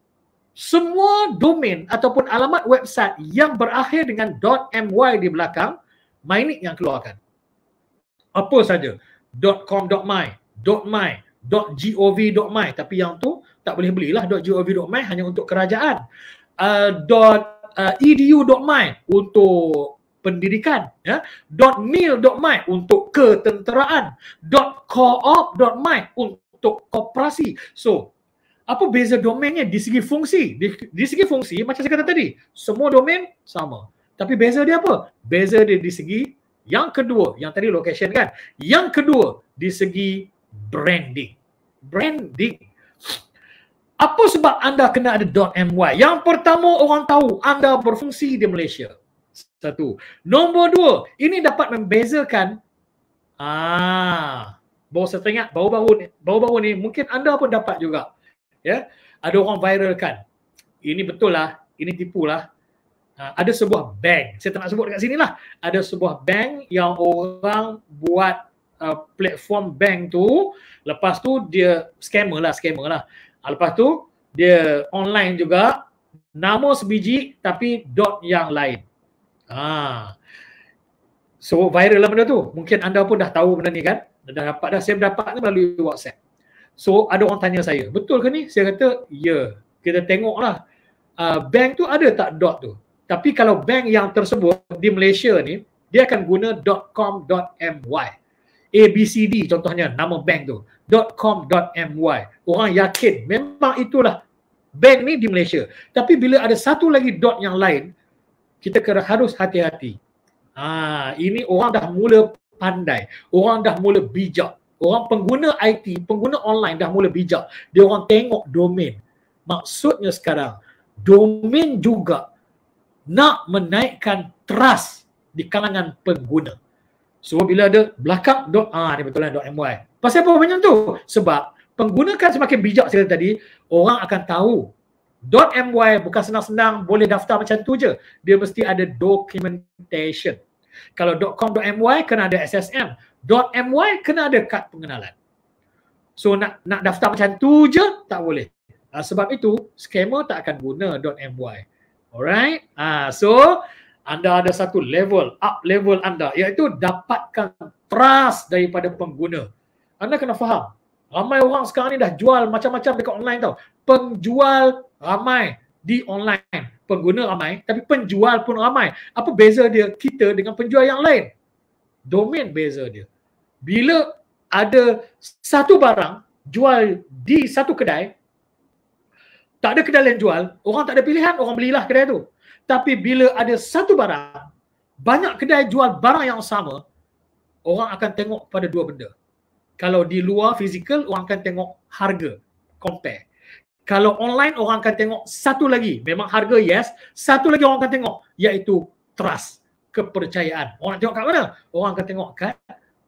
semua domain ataupun alamat website yang berakhir dengan .my di belakang, MyNIC yang keluarkan. Apa saja? .com.my, .my, .gov.my. Tapi yang tu tak boleh belilah. .gov.my hanya untuk kerajaan. Uh, .edu.my untuk pendidikan, ya. .mil.my untuk ketenteraan, .coop.my untuk koperasi. So, apa beza domainnya di segi fungsi? Di, di segi fungsi macam saya kata tadi, semua domain sama. Tapi beza dia apa? Beza dia di segi yang kedua, yang tadi location kan. Yang kedua, di segi branding. Branding. Apa sebab anda kena ada .my? Yang pertama, orang tahu anda berfungsi di Malaysia. Satu. Nombor dua, ini dapat membezakan ah, baru saya teringat, baru-baru ni, baru-baru ni mungkin anda pun dapat juga. Ya, ada orang viralkan. Ini betul lah, ini tipu lah. Uh, ada sebuah bank, saya tak nak sebut dekat sini lah. Ada sebuah bank yang orang buat uh, platform bank tu, lepas tu dia scammer lah, scammer lah. Uh, lepas tu dia online juga, nama sebiji tapi dot yang lain. Ah, so viral lah benda tu. Mungkin anda pun dah tahu benda ni kan? Dah dapat dah, saya dapat ni melalui WhatsApp. So ada orang tanya saya, betul ke ni? Saya kata, ya. Kita tengok lah. Uh, bank tu ada tak dot tu? Tapi kalau bank yang tersebut di Malaysia ni, dia akan guna .com.my. A B C D contohnya nama bank tu. .com.my. Orang yakin memang itulah bank ni di Malaysia. Tapi bila ada satu lagi dot yang lain, kita kena harus hati-hati. Ah, ini orang dah mula pandai. Orang dah mula bijak. Orang pengguna I T, pengguna online dah mula bijak. Dia orang tengok domain. Maksudnya sekarang, domain juga nak menaikkan trust di kalangan pengguna. So bila ada belakang dot, ah ni betul lah .my. Pasal apa banyak tu? Sebab pengguna kan semakin bijak sekali tadi, orang akan tahu .my bukan senang-senang boleh daftar macam tu je. Dia mesti ada documentation. Kalau .com.my kena ada S S M. .my kena ada kad pengenalan. So nak nak daftar macam tu je tak boleh. Uh, sebab itu scammer tak akan guna .my. Alright? Ah, so anda ada satu level, up level anda, iaitu dapatkan trust daripada pengguna. Anda kena faham. Ramai orang sekarang ni dah jual macam-macam dekat online tau. Penjual ramai di online, pengguna ramai, tapi penjual pun ramai. Apa beza dia kita dengan penjual yang lain? Domain beza dia. Bila ada satu barang jual di satu kedai, tak ada kedai lain jual, orang tak ada pilihan, orang belilah kedai tu. Tapi bila ada satu barang, banyak kedai jual barang yang sama, orang akan tengok pada dua benda. Kalau di luar fizikal, orang akan tengok harga, compare. Kalau online, orang akan tengok satu lagi, memang harga yes, satu lagi orang akan tengok, iaitu trust, kepercayaan. Orang nak tengok kat mana? Orang akan tengok kat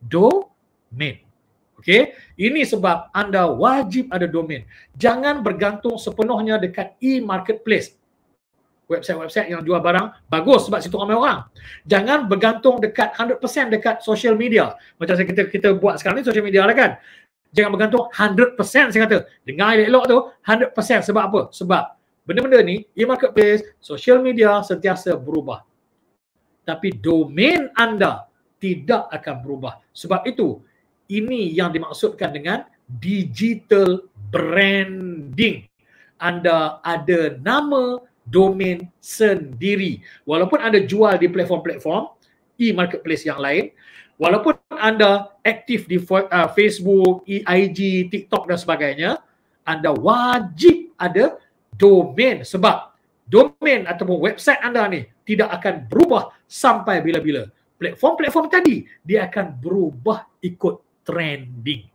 domain. Okey, ini sebab anda wajib ada domain. Jangan bergantung sepenuhnya dekat e-marketplace. Website-website yang jual barang bagus sebab situ ramai orang. Jangan bergantung dekat one hundred percent dekat social media. Macam kita kita buat sekarang ni social media lah kan. Jangan bergantung one hundred percent, saya kata. Dengar elok tu, one hundred percent. Sebab apa? Sebab benda-benda ni, e-marketplace, social media sentiasa berubah. Tapi domain anda tidak akan berubah. Sebab itu, ini yang dimaksudkan dengan digital branding. Anda ada nama domain sendiri. Walaupun anda jual di platform-platform e-marketplace yang lain, walaupun anda aktif di uh, Facebook, I G, TikTok dan sebagainya, anda wajib ada domain. Sebab domain ataupun website anda ni tidak akan berubah sampai bila-bila. Platform-platform tadi, dia akan berubah ikut trending.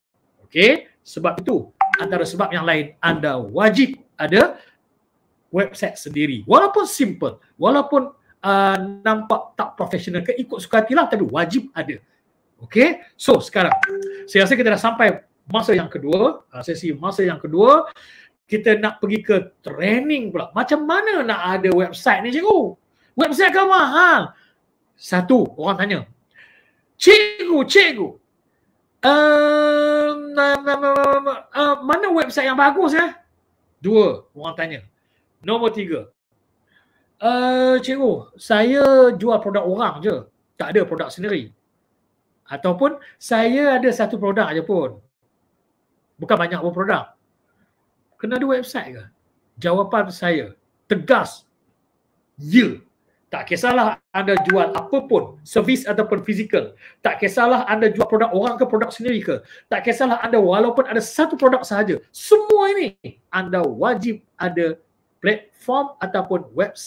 Okey? Sebab itu, antara sebab yang lain, anda wajib ada website sendiri. Walaupun simple, walaupun uh, nampak tak profesional ke, ikut suka hatilah, tapi wajib ada. Okey? So, sekarang, saya rasa kita dah sampai masa yang kedua, uh, sesi masa yang kedua, kita nak pergi ke training pula. Macam mana nak ada website ni, cikgu? Website kan mahal. Satu, orang tanya, cikgu, cikgu, uh, uh, uh, uh, mana website yang bagus ya? Dua, orang tanya. Nombor tiga, uh, cikgu, saya jual produk orang je, tak ada produk sendiri. Ataupun saya ada satu produk aja pun, bukan banyak pun produk. Kena ada website ke? Jawapan saya tegas, ya. Tak kisahlah anda jual apa pun, servis ataupun fizikal. Tak kisahlah anda jual produk orang ke produk sendiri ke. Tak kisahlah anda walaupun ada satu produk sahaja. Semua ini anda wajib ada platform ataupun website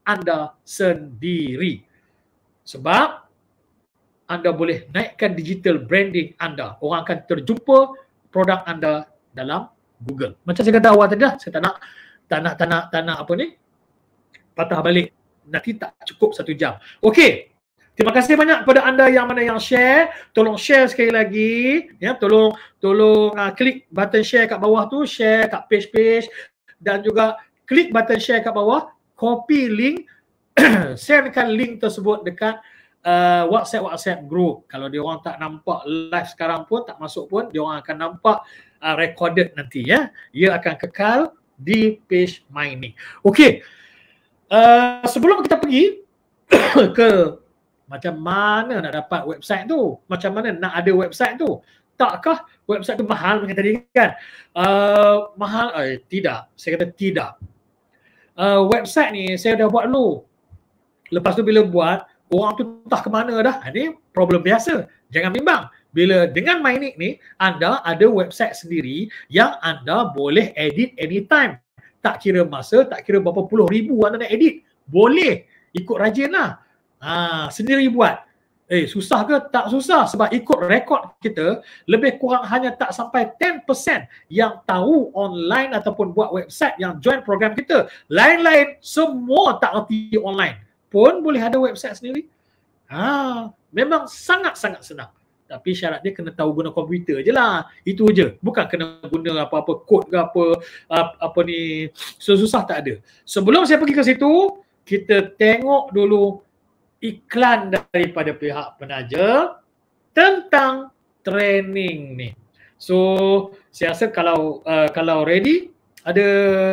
anda sendiri. Sebab anda boleh naikkan digital branding anda. Orang akan terjumpa produk anda dalam Google. Macam saya kata awal tadi dah, saya tak nak tak nak tak nak tak nak apa ni? Patah balik. Nanti tak cukup satu jam. Okey. Terima kasih banyak kepada anda yang mana yang share. Tolong share sekali lagi. Ya, tolong tolong uh, klik button share kat bawah tu, share kat page-page dan juga klik button share kat bawah, copy link, sharekan link tersebut dekat uh, WhatsApp WhatsApp group. Kalau dia orang tak nampak live sekarang pun, tak masuk pun, dia orang akan nampak uh, recorded nanti ya. Ia akan kekal di page mining. Okey. Uh, sebelum kita pergi ke macam mana nak dapat website tu, macam mana nak ada website tu, takkah website tu mahal macam tadi kan? Uh, mahal? Eh, tidak. Saya kata tidak. Uh, website ni saya dah buat dulu. Lepas tu bila buat, orang tu entah ke mana dah. Ini problem biasa. Jangan bimbang. Bila dengan Mynic ni, anda ada website sendiri yang anda boleh edit anytime. Tak kira masa, tak kira berapa puluh ribu anda nak edit. Boleh. Ikut rajin lah. Ha, sendiri buat. Eh, susah ke? Tak susah. Sebab ikut rekod kita, lebih kurang hanya tak sampai sepuluh peratus yang tahu online ataupun buat website yang join program kita. Lain-lain, semua tak erti online. Pun boleh ada website sendiri. Ha, memang sangat-sangat senang. Tapi syarat dia kena tahu guna komputer je lah. Itu je. Bukan kena guna apa-apa kod ke apa, apa ni, susah tak ada. Sebelum saya pergi ke situ, kita tengok dulu iklan daripada pihak penaja tentang training ni. So, saya rasa kalau uh, kalau ready, ada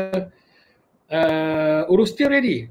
uh, urus dia ready.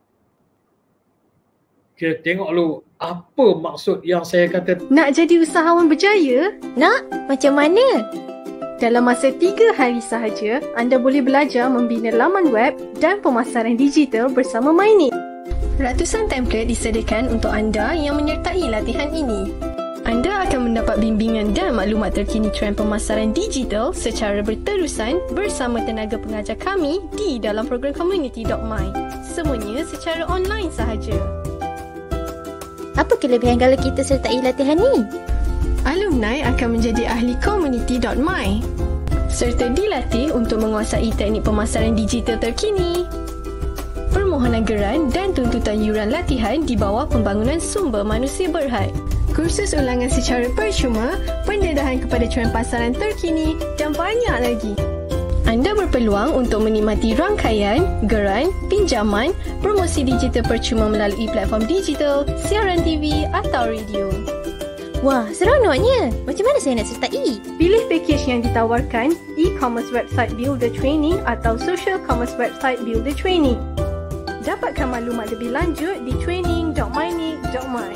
Kita tengok dulu apa maksud yang saya kata. Nak jadi usahawan berjaya? Nak? Macam mana? Dalam masa tiga hari sahaja, anda boleh belajar membina laman web dan pemasaran digital bersama Mynic. Ratusan template disediakan untuk anda yang menyertai latihan ini. Anda akan mendapat bimbingan dan maklumat terkini trend pemasaran digital secara berterusan bersama tenaga pengajar kami di dalam program community dot my. Semuanya secara online sahaja. Apa kelebihan kalau kita sertai latihan ni? Alumni akan menjadi ahli community dot my serta dilatih untuk menguasai teknik pemasaran digital terkini. Permohonan geran dan tuntutan yuran latihan di bawah pembangunan sumber manusia berhad. Kursus ulangan secara percuma, pendedahan kepada trend pasaran terkini dan banyak lagi. Anda berpeluang untuk menikmati rangkaian, geran, pinjaman, promosi digital percuma melalui platform digital, siaran T V atau radio. Wah, seronoknya. Macam mana saya nak sertai? Pilih pakej yang ditawarkan, e-commerce website builder training atau social commerce website builder training. Dapatkan maklumat lebih lanjut di training dot mynic dot my.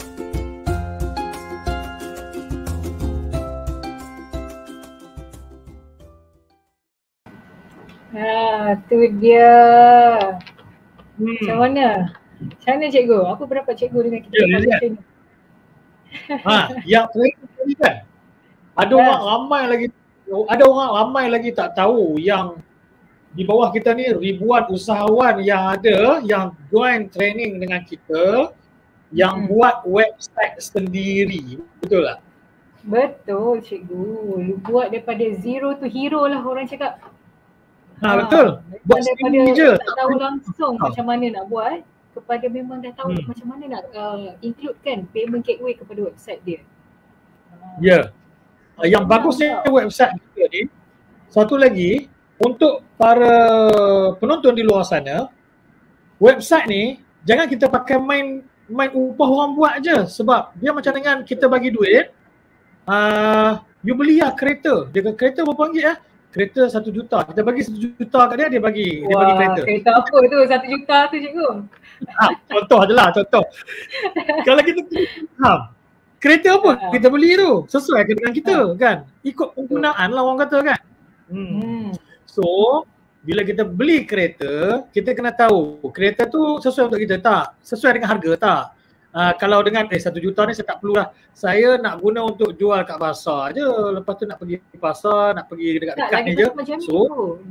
Ha, tu dia. Hmm. Macam mana? Macam mana cikgu? Apa pendapat cikgu dengan kita? Ya, ya. Ha, yang tadi kan, ada ya. orang ramai lagi, ada orang ramai lagi tak tahu yang di bawah kita ni ribuan usahawan yang ada yang join training dengan kita yang hmm. buat website sendiri. Betul tak? Betul cikgu. Lu buat daripada zero to hero lah orang cakap. Ha, ha betul. Buat daripada je. Tak tahu langsung ha. macam mana nak buat kepada memang dah tahu hmm. macam mana nak uh, includekan payment gateway kepada website dia. Ya. Yeah. Yang ha. bagusnya website kita ni, satu lagi untuk para penonton di luar sana, website ni jangan kita pakai main main upah orang buat je, sebab dia macam dengan kita bagi duit, uh, you beli lah kereta, dia kata kereta berapa ringgit lah? Kereta satu juta, kita bagi satu juta kat dia, dia bagi, Wah, dia bagi kereta. Kereta apa tu satu juta tu cikgu? Ha, contoh je lah, contoh. Kalau kita ha, kereta apa ha. kita beli tu, sesuai dengan kita ha. kan, ikut penggunaan lah orang kata kan. Hmm. hmm. So, bila kita beli kereta, kita kena tahu kereta tu sesuai untuk kita tak? Sesuai dengan harga tak? Uh, kalau dengan eh satu juta ni saya tak perlu lah. Saya nak guna untuk jual kat pasar je. Lepas tu nak pergi pasar, nak pergi dekat-dekat ni je. So,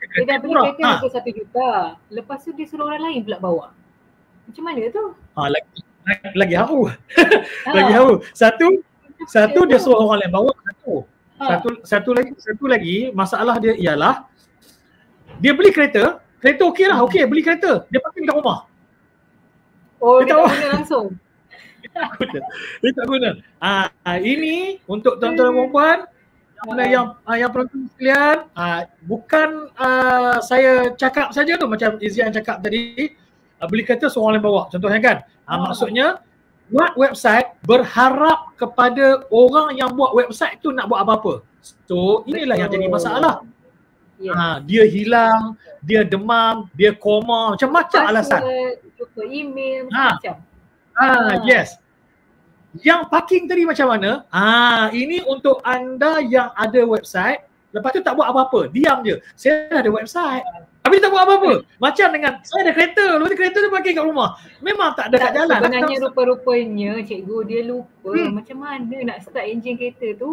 Dia dah beli murah. kereta Ha. harga satu juta. Lepas tu dia suruh orang lain pula bawa. Macam mana tu? Ha, lagi, lagi haru. Ha. lagi haru. Satu, satu dia suruh orang lain bawa. Satu. Ha. Satu, satu lagi, satu lagi masalah dia ialah dia beli kereta, kereta okey lah, okey beli kereta, dia parking kat rumah. Oh, Dia dia tahu. tak guna langsung. Guna. Dia tak guna. Ah, ah, ini untuk tuan-tuan dan puan yang mana yang ah, yang penonton sekalian, ah, bukan ah, saya cakap saja tu macam Izian cakap tadi, ah, beli kereta seorang lain bawa. Contohnya kan. Ah, Ah. maksudnya buat website berharap kepada orang yang buat website tu nak buat apa-apa. So inilah yang jadi masalah. Ya. Ah, dia hilang, dia demam, dia koma, macam-macam alasan. Jumpa email, Ha. macam-macam. Ah, yes. Yang parking tadi macam mana? Ah, ini untuk anda yang ada website, lepas tu tak buat apa-apa, diam je. Saya dah ada website. Tapi tak buat apa-apa. Macam dengan saya ada kereta, lepas tu kereta tu parking kat rumah. Memang tak ada kat Tak, jalan. sebenarnya rupa-rupanya cikgu dia lupa Hmm. macam mana nak start enjin kereta tu.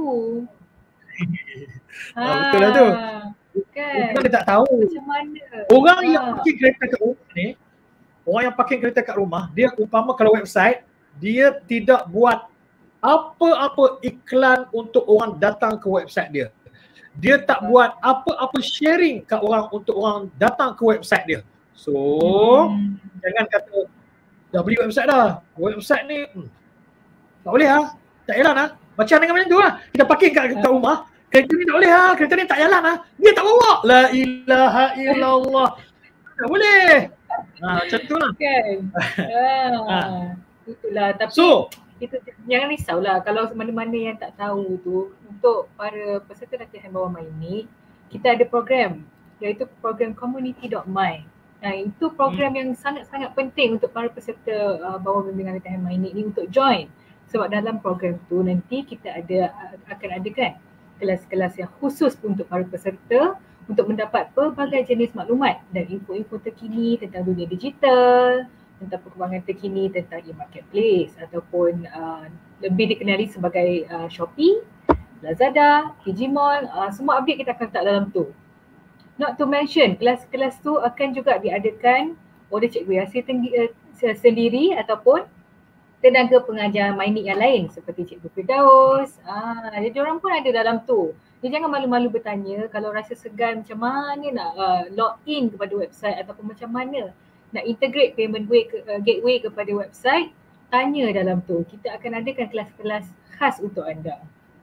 Ah, betul lah tu. Kan? Bukan dia tak tahu. Macam mana? Orang Ah. yang parking kereta kat rumah ni, orang yang parking kereta kat rumah, dia umpama kalau website, dia tidak buat apa-apa iklan untuk orang datang ke website dia. Dia tak buat apa-apa sharing kat orang untuk orang datang ke website dia. So, Hmm. jangan kata dah beli website dah. Website ni hmm, tak boleh lah. Tak jalan lah. Macam dengan macam tu lah. Kita parking kat, kat rumah. Kereta ni tak boleh lah. Kereta ni tak jalan lah. Dia tak bawa. La ilaha illallah. Tak boleh. Ha, macam tu lah. Kan? ah. Ah. Itulah. Tapi So, kita jangan risaulah kalau mana-mana yang tak tahu tu, untuk para peserta latihan bawah my ni, kita ada program iaitu program community dot my. Nah, itu program hmm. yang sangat-sangat penting untuk para peserta uh, bawah bimbingan latihan my ni, ni untuk join. Sebab dalam program tu nanti kita ada akan adakan kelas-kelas yang khusus untuk para peserta untuk mendapat pelbagai jenis maklumat dan info-info terkini tentang dunia digital, tentang perkembangan terkini tentang e-marketplace ataupun uh, lebih dikenali sebagai uh, Shopee, Lazada, Digimall, uh, semua update kita akan letak dalam tu. Not to mention, kelas-kelas tu akan juga diadakan oleh Cikgu Yasir tenggi, uh, sendiri ataupun tenaga pengajar MyNik yang lain seperti Cikgu Firdaus. Ah, jadi orang pun ada dalam tu. Jadi jangan malu-malu bertanya kalau rasa segan macam mana nak uh, log in kepada website ataupun macam mana nak integrate payment way, uh, gateway kepada website, tanya dalam tu. Kita akan adakan kelas-kelas khas untuk anda.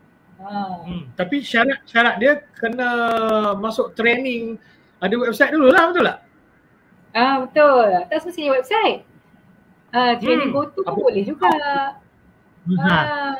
Ha. hmm, tapi syarat-syarat dia kena masuk training, ada website dulu lah, betul tak? Ah, betul. Tak semestinya website. Ah, training Hmm, GoTo pun apa- boleh juga. Ha. Ah,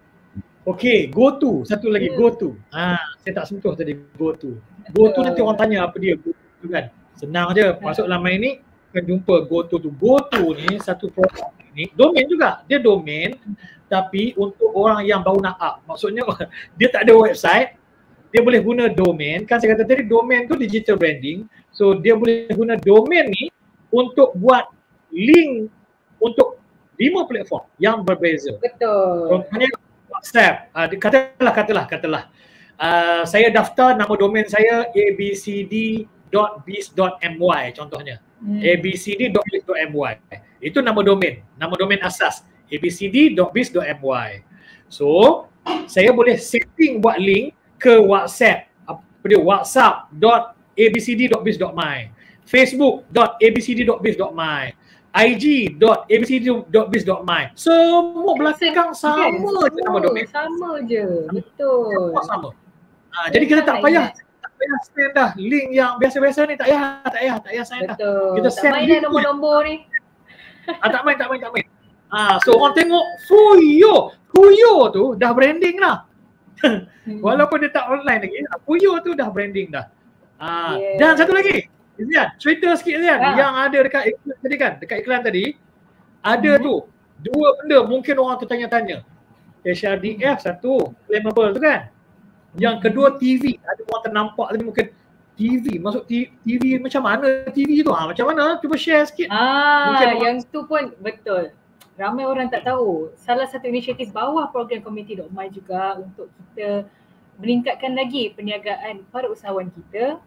Okay, go to. Satu lagi, Hmm. go to. Ha, saya tak sentuh tadi, go to. Go to nanti orang tanya apa dia, go to kan. Senang je, masuk dalam main ni, akan jumpa go to tu. Go to ni satu produk ni, domain juga. Dia domain, tapi untuk orang yang baru nak up. Maksudnya dia tak ada website, dia boleh guna domain. Kan saya kata tadi, domain tu digital branding. So dia boleh guna domain ni untuk buat link untuk lima platform yang berbeza. betul. Contohnya WhatsApp, uh, katalah, katalah, katalah. Uh, saya daftar nama domain saya a b c d dot biz dot m y contohnya. Hmm. a b c d dot biz dot m y. Itu nama domain, nama domain asas a b c d dot biz dot m y. So, saya boleh setting buat link ke WhatsApp. Apa dia? whatsapp dot a b c d dot biz dot my, facebook dot a b c d dot biz dot my, I G dot a b c d dot biz dot my. Semua belakang sama je nama domain. Sama je. Betul. Semua sama. Ha, jadi kita tak payah tak payah send dah link yang biasa-biasa ni, tak payah, tak payah, tak payah send dah. Betul. Kita Tak send main link dah nombor-nombor ni. Ah, tak main, tak main, tak main. Ah, so orang tengok Fuyo, Fuyo tu dah branding lah. Walaupun dia tak online lagi, Fuyo tu dah branding dah. Ah, Yeah. dan satu lagi, Zian, cerita sikit Zian, Ah. yang ada dekat iklan tadi kan, dekat iklan tadi, ada Hmm. tu dua benda mungkin orang tertanya-tanya. H R D F satu, claimable tu kan. Yang kedua T V, ada orang ternampak tadi mungkin T V, masuk T V macam mana T V tu? Ha, macam mana? Cuba share sikit. Ah, Mungkin yang tu pun betul. Ramai orang tak tahu. Salah satu inisiatif bawah program community dot my juga untuk kita meningkatkan lagi perniagaan para usahawan kita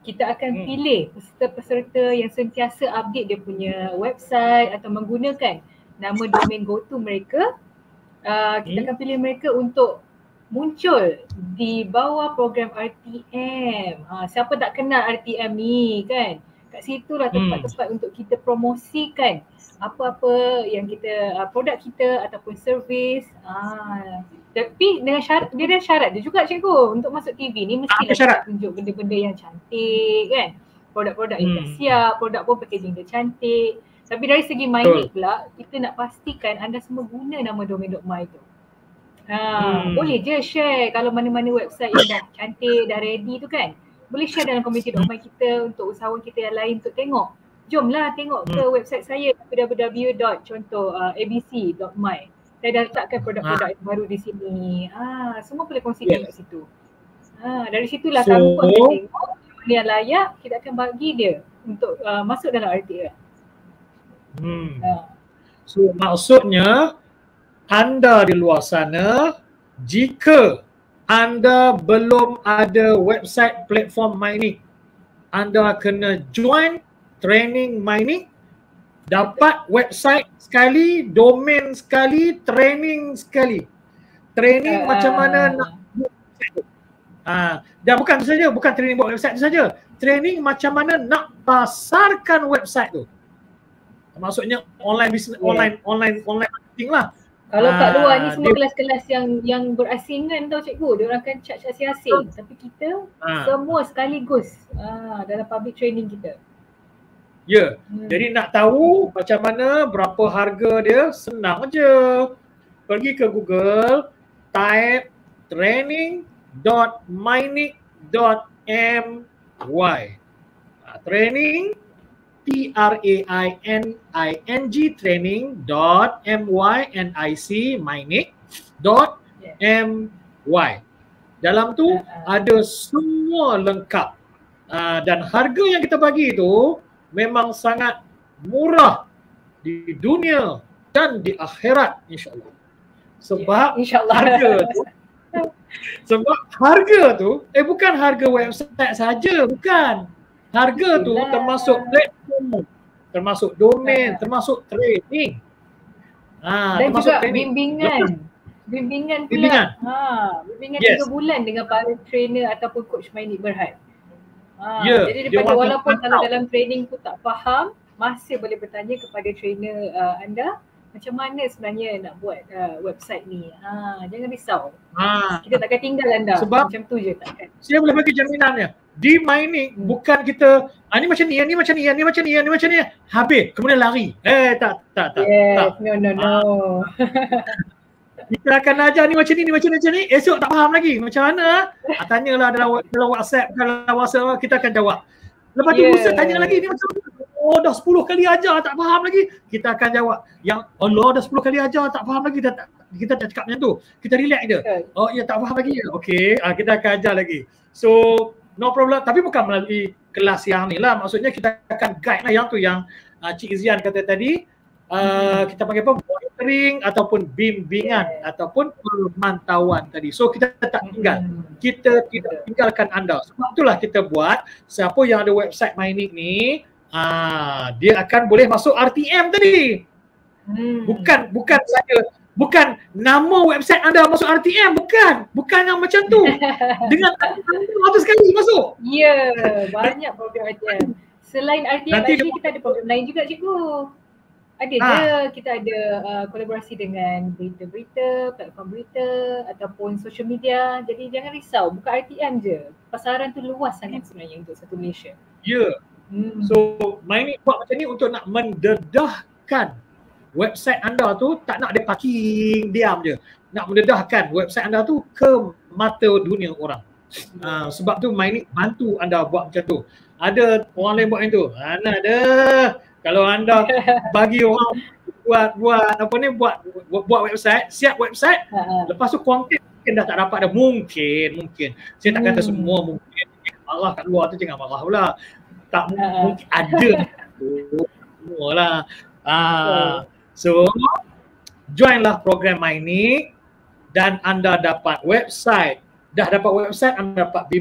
kita akan Hmm. pilih peserta-peserta yang sentiasa update dia punya website atau menggunakan nama domain GoTo mereka. Uh, kita Hmm. akan pilih mereka untuk muncul di bawah program R T M. Ha, siapa tak kenal R T M ni kan? Kat situlah tempat-tempat hmm. untuk kita promosikan apa-apa yang kita, uh, produk kita ataupun servis. Uh, tapi dengan syarat, dia ada syarat dia juga cikgu. Untuk masuk T V ni mestilah kita tunjuk benda-benda yang cantik kan. Produk-produk yang dah Hmm. siap, produk pun packaging dia cantik. Tapi dari segi MyNick pula, kita nak pastikan anda semua guna nama domain.my tu. Ha, hmm. Boleh je share kalau mana-mana website yang dah cantik, dah ready tu kan. Boleh share dalam community.my kita untuk usahawan kita yang lain untuk tengok. Jomlah tengok ke website saya w w w dot contoh a b c dot m y. Saya dah letakkan produk-produk yang baru di sini. Ah, semua boleh kongsikan yes. kat situ. Ah, dari situlah so, kamu akan tengok mana yang layak, kita akan bagi dia untuk uh, masuk dalam R T M. Hmm. Ah. So maksudnya anda di luar sana, jika anda belum ada website platform MyNick, anda kena join training MyNick, dapat website sekali, domain sekali, training sekali. Training uh. macam mana nak buat website tu. Uh, dan bukan tu saja, bukan training buat website tu saja. Training macam mana nak pasarkan website tu. Maksudnya online business, yeah. online online online marketing lah. Kalau kat luar ni semua dia, kelas-kelas yang yang berasingan tau cikgu, dia orang akan charge asing-asing. Uh, Tapi kita uh, semua sekaligus uh, dalam public training kita. Ya, yeah. hmm. jadi nak tahu macam mana, berapa harga dia, senang je. Pergi ke Google, type training dot mynick dot m y. Uh, training T R A I N I N G training dot M Y N I C mynick dot M Y. Dalam tu uh, uh. ada semua lengkap. Uh, dan harga yang kita bagi tu memang sangat murah di dunia dan di akhirat insya-Allah. Sebab yeah, insya-Allah harga tu sebab harga tu eh bukan harga website saja, bukan. Harga tu termasuk platform, termasuk domain, termasuk training. Ha, dan juga training. bimbingan. Bimbingan pula. Bimbingan, ha, bimbingan yes. tiga bulan dengan para trainer ataupun coach MyNick Berhad. Ha, yeah, jadi daripada walaupun kalau dalam training tu tak faham, masih boleh bertanya kepada trainer uh, anda macam mana sebenarnya nak buat uh, website ni. Ha, jangan risau. Ha. Kita takkan tinggal anda. Sebab macam tu je takkan. Saya boleh bagi jaminannya. Di MyNick hmm. bukan kita ah, ni macam ni, ni macam ni, ni macam ni, ni macam ni. Habis kemudian lari. Eh tak tak tak. Yes, tak. no no no. Kita akan ajar ni macam ni, ni macam ni, macam ni. Esok tak faham lagi. Macam mana? Ah, tanyalah dalam, dalam WhatsApp, dalam WhatsApp kita akan jawab. Lepas tu yeah. Ustaz tanya lagi ni macam mana? Oh dah sepuluh kali ajar tak faham lagi. Kita akan jawab. Yang Allah dah sepuluh kali ajar tak faham lagi. Kita tak, kita tak cakap macam tu. Kita relax je. Oh ya tak faham lagi. Okey, ah, kita akan ajar lagi. So no problem. Tapi bukan melalui kelas yang ni lah. Maksudnya kita akan guide lah yang tu yang uh, Cik Zian kata tadi. Uh, kita panggil apa? Monitoring ataupun bimbingan yeah. ataupun pemantauan tadi. So kita tak tinggal. Kita tidak tinggalkan anda. Sebab itulah kita buat. Siapa yang ada website MyNick ni, uh, dia akan boleh masuk R T M tadi. Hmm. Bukan bukan saja bukan nama website anda masuk R T M, bukan. Bukan yang macam tu. Dengan satu sekali masuk. Ya, yeah, banyak program R T M. Selain R T M, actually kita ada program lain juga cikgu. Ada ha. je, kita ada uh, kolaborasi dengan berita-berita, platform berita ataupun social media. Jadi jangan risau, bukan R T M je. Pasaran tu luas sangat sebenarnya untuk satu Malaysia. Ya. Yeah. Hmm. So, MyNick buat macam ni untuk nak mendedahkan website anda tu, tak nak dia parking diam je. Nak mendedahkan website anda tu ke mata dunia orang. Uh, sebab tu MyNick bantu anda buat macam tu. Ada orang lain buat macam tu. Mana ada. Kalau anda bagi orang buat buat apa ni buat buat, buat website, siap website, uh-huh. lepas tu konten mungkin dah tak dapat dah. Mungkin, mungkin. Saya tak kata hmm. semua mungkin. Allah kat luar tu jangan marah pula. Tak uh-huh. mungkin ada. Semualah. Ah, so joinlah program MyNick dan anda dapat website. Dah dapat website, anda dapat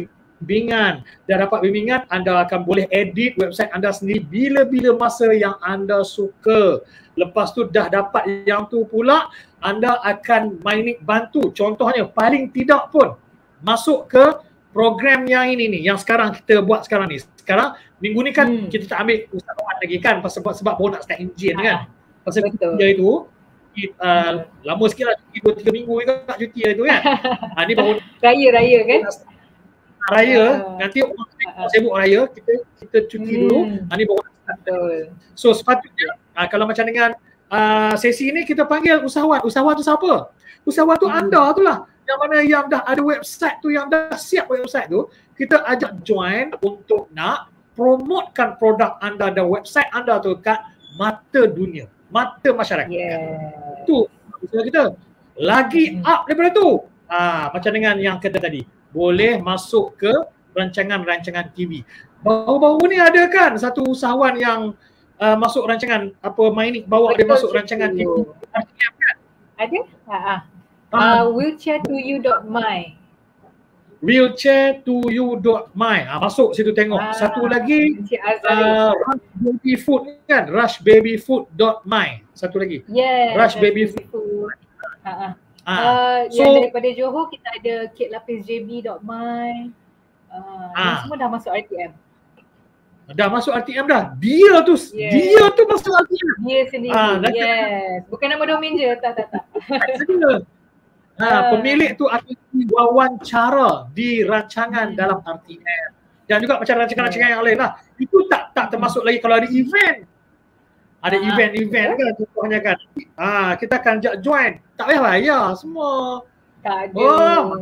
bimbingan. Dah dapat bimbingan, anda akan boleh edit website anda sendiri bila-bila masa yang anda suka. Lepas tu dah dapat yang tu pula, anda akan Mynik bantu. Contohnya paling tidak pun masuk ke program yang ini ni, yang sekarang kita buat sekarang ni. Sekarang minggu ni kan hmm. kita tak ambil usahawan lagi kan, sebab sebab baru nak start engine kan. Pasal kerja itu Uh, lama sikit lah, dua tiga minggu juga tak cuti lah itu kan. Ha, ni baru raya-raya kan? Raya, uh, nanti orang uh, sibuk raya, kita kita cuti hmm. dulu. Ha, ni baru betul. So sepatutnya uh, kalau macam dengan uh, sesi ni kita panggil usahawan. Usahawan tu siapa? Usahawan tu hmm. anda tu lah. Yang mana yang dah ada website tu, yang dah siap website tu, kita ajak join untuk nak promotekan produk anda dan website anda tu kat mata dunia, mata masyarakat. Yeah. Itu usaha kita. Lagi hmm. up daripada tu, ha, macam dengan yang kata tadi, boleh masuk ke rancangan-rancangan T V. Baru-baru ni ada kan satu usahawan yang uh, masuk rancangan apa Mynik bawa Betul, dia masuk rancangan T V. Kan? Ada? Ha ah. Uh, wheelchair to you dot my wheelchair to you dot my ha, masuk situ tengok. Ah, satu lagi uh, Rush Baby Food kan, rush baby food dot my. Satu lagi. Yeah, Rush Baby Food. food. Ha ah. Ah. Uh, So, yang daripada Johor kita ada kek lapis j b dot my. Uh, ah. semua dah masuk R T M. Dah masuk R T M dah. Dia tu yeah. dia tu masuk R T M. Dia sendiri. Ah, yes. Bukan nama domain je, tak tak tak. Ha, uh. pemilik tu akan diwawancara di rancangan hmm. dalam R T M. Dan juga macam rancangan-rancangan yeah. yang lain lah. Itu tak tak termasuk lagi kalau ada event. Ada uh. event-event kan contohnya kan. Ha, kita akan join. Tak payah bayar semua. Tak ada. Oh.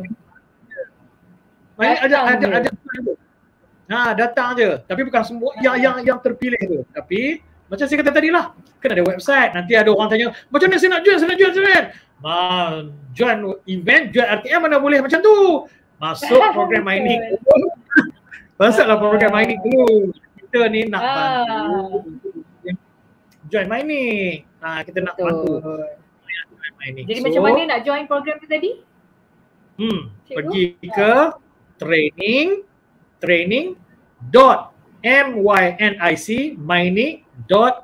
Ada ada ada ada. Ha, datang je. Tapi bukan semua yang yang yang terpilih tu. Tapi macam saya kata tadi lah, kan ada website. Nanti ada orang tanya, macam mana saya nak join, saya nak join, saya join. Ma, join event, join R T M mana boleh macam tu. Masuk program Mynik. Masuklah program Mynik dulu. Kita ni nak bantu. Join Mynik. Ha, kita nak bantu. Jadi so, macam mana nak join program tu tadi? Hmm, Cikgu? Pergi ke training training dot mynic mynik dot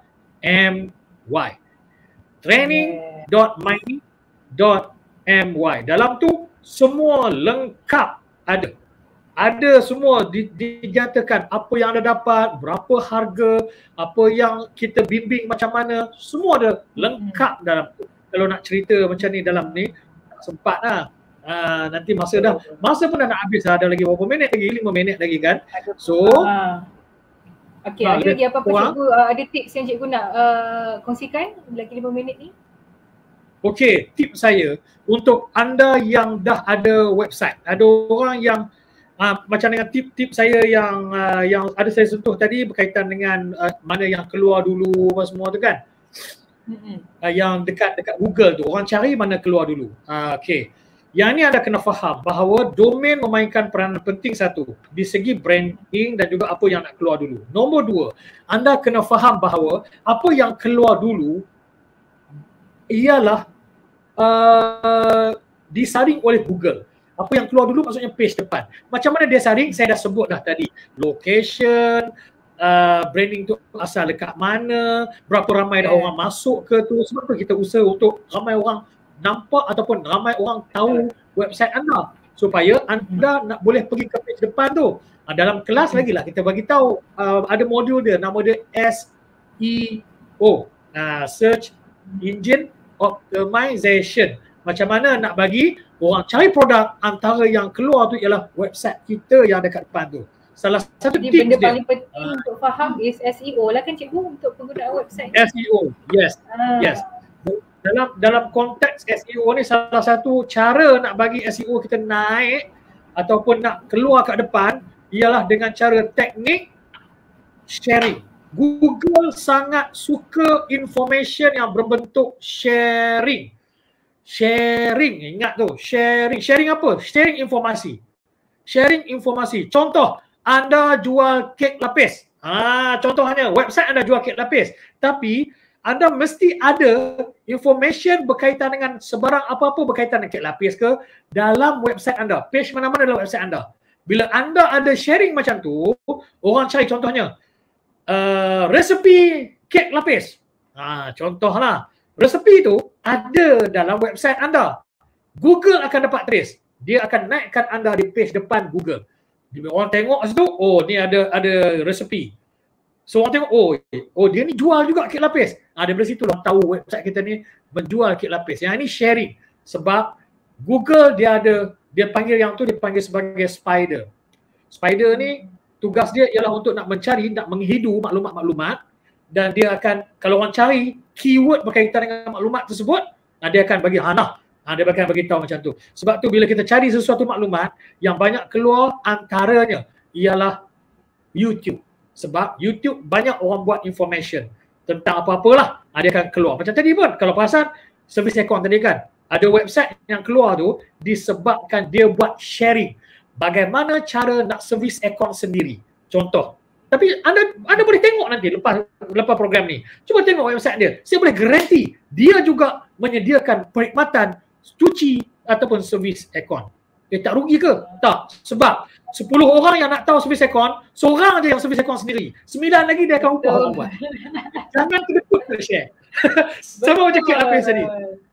my training dot mynik dot my. Dalam tu semua lengkap ada. Ada semua di, dinyatakan apa yang anda dapat, berapa harga, apa yang kita bimbing macam mana, semua ada lengkap dalam tu. Kalau nak cerita macam ni dalam ni, tak sempat lah. Uh, nanti masa dah, masa pun dah nak habis lah. Ada lagi berapa minit lagi, lima minit lagi kan. So, okay, ada lagi apa-apa cikgu, uh, ada tips yang cikgu nak uh, kongsikan lagi lima minit ni? Okay, tips saya untuk anda yang dah ada website. Ada orang yang uh, macam dengan tip-tip saya yang uh, yang ada saya sentuh tadi berkaitan dengan uh, mana yang keluar dulu apa semua tu kan. Mm-hmm. Uh, yang dekat dekat Google tu, orang cari mana keluar dulu. Uh, okay. Yang ni anda kena faham bahawa domain memainkan peranan penting satu di segi branding dan juga apa yang nak keluar dulu. Nombor dua, anda kena faham bahawa apa yang keluar dulu ialah uh, disaring oleh Google. Apa yang keluar dulu maksudnya page depan. Macam mana dia saring? Saya dah sebut dah tadi. Location, uh, branding tu asal dekat mana, berapa ramai dah orang masuk ke tu. Sebab tu kita usaha untuk ramai orang nampak ataupun ramai orang tahu website anda supaya anda nak boleh pergi ke page depan tu. Uh, dalam kelas lagi lah kita bagi tahu uh, ada modul dia, nama dia S E O, uh, Search Engine Optimization. Macam mana nak bagi orang cari produk, antara yang keluar tu ialah website kita yang dekat depan tu. Salah satu Jadi tips benda dia, paling penting uh, untuk faham is S E O lah kan cikgu untuk penggunaan website. S E O, yes, ah. yes. Dalam dalam konteks S E O ni salah satu cara nak bagi S E O kita naik ataupun nak keluar kat depan ialah dengan cara teknik sharing. Google sangat suka information yang berbentuk sharing. Sharing, ingat tu, sharing. Sharing apa? Sharing informasi. Sharing informasi. Contoh, anda jual kek lapis. Ah, contohnya website anda jual kek lapis. Tapi anda mesti ada information berkaitan dengan sebarang apa-apa berkaitan dengan kek lapis ke dalam website anda. Page mana-mana dalam website anda. Bila anda ada sharing macam tu, orang cari contohnya uh, resepi kek lapis. Ha, contohlah, resepi tu ada dalam website anda. Google akan dapat trace. Dia akan naikkan anda di page depan Google. Orang tengok situ, oh ni ada ada resepi. So orang tengok, oh, oh dia ni jual juga kek lapis. Ha, dari situ orang tahu website kita ni menjual kek lapis. Yang ini sharing. Sebab Google dia ada, dia panggil yang tu, dia panggil sebagai spider. Spider ni tugas dia ialah untuk nak mencari, nak menghidu maklumat-maklumat, dan dia akan, kalau orang cari keyword berkaitan dengan maklumat tersebut, dia akan bagi hanah. Ha, dia akan bagi tahu macam tu. Sebab tu bila kita cari sesuatu maklumat, yang banyak keluar antaranya ialah YouTube. Sebab YouTube banyak orang buat information tentang apa-apalah, ha, dia akan keluar. Macam tadi pun, kalau perasan servis akaun tadi kan, ada website yang keluar tu disebabkan dia buat sharing. Bagaimana cara nak servis akaun sendiri. Contoh. Tapi anda anda boleh tengok nanti lepas lepas program ni. Cuba tengok website dia. Saya boleh garanti dia juga menyediakan perkhidmatan cuci ataupun servis akaun. Eh tak rugi ke? Tak. Sebab sepuluh orang yang nak tahu servis akaun, seorang je yang servis akaun sendiri. sembilan lagi dia akan upah orang buat. Jangan terkejut nak share. Sama macam kek lapis tadi.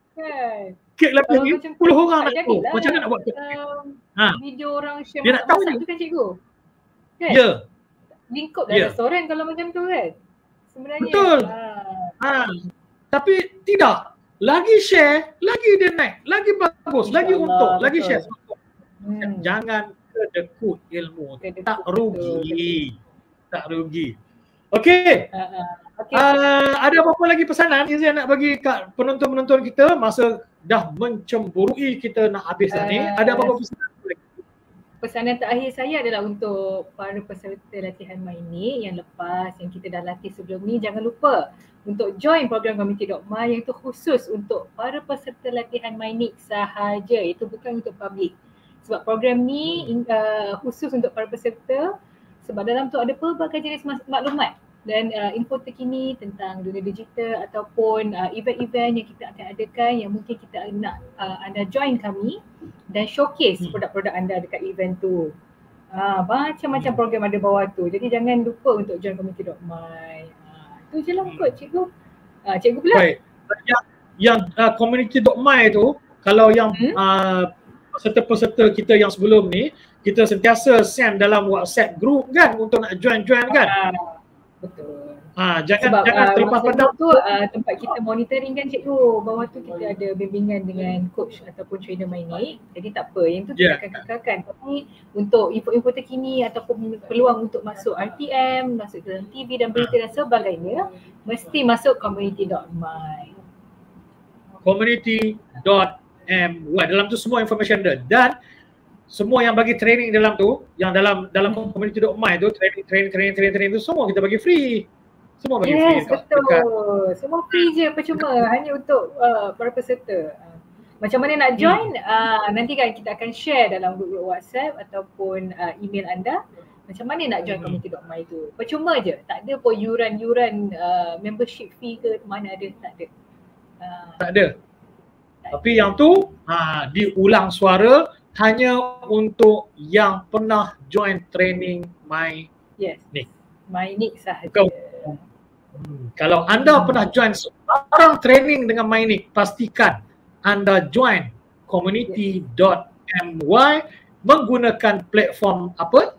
Kek lapis ni sepuluh orang nak tahu. Macam mana nak buat kek? Ha. Video orang share dia nak tahu masak ni. tu kan cikgu? Kan? Ya. Lingkup dalam Ya. restoran kalau macam tu kan? Sebenarnya. Betul. Ha. Ha. Tapi tidak. Lagi share, lagi dia naik. Lagi bagus, lagi untung, lagi betul. share. Hmm. Jangan kedekut ilmu. Kedekut, Tak betul, rugi. Tak rugi. Okey. Ha, ha. Okay. Uh, ada apa-apa lagi pesanan yang saya nak bagi kat penonton-penonton kita masa dah mencemburui kita nak habis dah ni? Uh, Ada apa-apa pesanan lagi? Pesanan terakhir saya adalah untuk para peserta latihan MyNick yang lepas, yang kita dah latih sebelum ni, jangan lupa untuk join program community dot my yang itu khusus untuk para peserta latihan MyNick sahaja, itu bukan untuk public. Sebab program ni uh, khusus untuk para peserta sebab dalam tu ada pelbagai jenis maklumat dan uh, info terkini tentang dunia digital ataupun uh, event-event yang kita akan adakan yang mungkin kita nak uh, anda join kami dan showcase Hmm. produk-produk anda dekat event tu. Uh, macam-macam Hmm. program ada bawah tu. Jadi jangan lupa untuk join community dot my. Uh, tu je lah kot cikgu. Uh, cikgu pula. Baik. Yang, yang uh, community dot my tu, kalau yang Hmm? uh, peserta-peserta kita yang sebelum ni, kita sentiasa send dalam WhatsApp group kan untuk nak join-join kan. Uh, betul. Ha, jangan Sebab jangan uh, terlepas masa pandang. tu uh, tempat kita monitoring kan cikgu. Bawah tu kita ada bimbingan dengan coach ataupun trainer MyNick. Jadi tak apa, yang tu kita Yeah. akan kekalkan. Tapi untuk info-info terkini ataupun peluang untuk masuk R T M, masuk dalam T V dan berita dan sebagainya, mesti masuk community dot my. community dot my. Dalam tu semua information ada. Dan semua yang bagi training dalam tu, yang dalam dalam community dot my tu, training training training training training tu semua kita bagi free. Semua bagi free. Yes, dekat- betul. dekat- Semua free je, percuma. Hanya untuk uh, para peserta. Uh, macam mana nak join? Uh, nanti kan kita akan share dalam grup WhatsApp ataupun uh, email anda. Macam mana nak join Hmm. community dot my tu. Percuma je. Tak ada pun yuran-yuran uh, membership fee ke mana ada. Tak ada. Uh, Tak ada. Tapi yang tu ha, diulang suara hanya untuk yang pernah join training my. yes. Nick. MyNick sahaja. Kau- Hmm. Kalau anda pernah join sebarang training dengan MyNick, pastikan anda join community dot my menggunakan platform apa?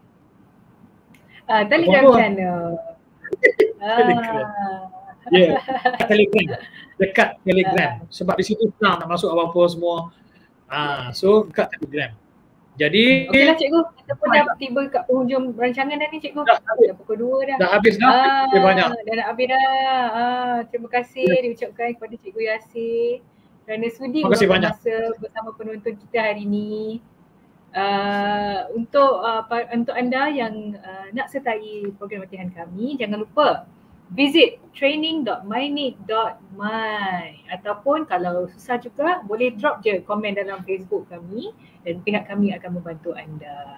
Uh, Telegram Apa? channel. Telegram. Ah. Ya, yeah. Telegram. Dekat Telegram. Sebab di situ senang nak masuk apa-apa semua. Ah, so dekat Telegram. Jadi Okeylah cikgu, kita pun dah tiba kat penghujung rancangan dah ni cikgu. Dah habis. Dah pukul dua dah. dah habis dah. Ah, Terima banyak. dah nak habis dah. Ah, terima kasih diucapkan kepada Cikgu Yasir kerana sudi Terima kasih meluangkan banyak. masa bersama penonton kita hari ini. Uh, untuk uh, pa- untuk anda yang uh, nak sertai program latihan kami, jangan lupa visit training dot mynick dot my ataupun kalau susah juga boleh drop je komen dalam Facebook kami dan pihak kami akan membantu anda.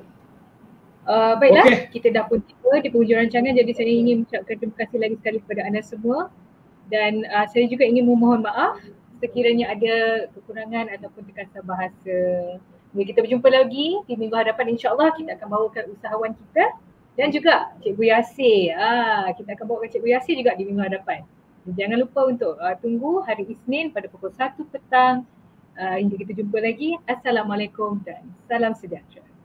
Uh, baiklah, Okey. kita dah pun tiba di penghujung rancangan, jadi saya ingin mengucapkan terima kasih lagi sekali kepada anda semua dan uh, saya juga ingin memohon maaf sekiranya ada kekurangan ataupun terkasar bahasa Jadi kita berjumpa lagi di minggu hadapan, insyaAllah kita akan bawakan usahawan kita dan juga Cikgu Yasir. Ah, kita akan bawakan Cikgu Yasir juga di minggu hadapan. Jangan lupa untuk uh, tunggu hari Isnin pada pukul satu petang. Uh, hingga kita jumpa lagi. Assalamualaikum dan salam sejahtera.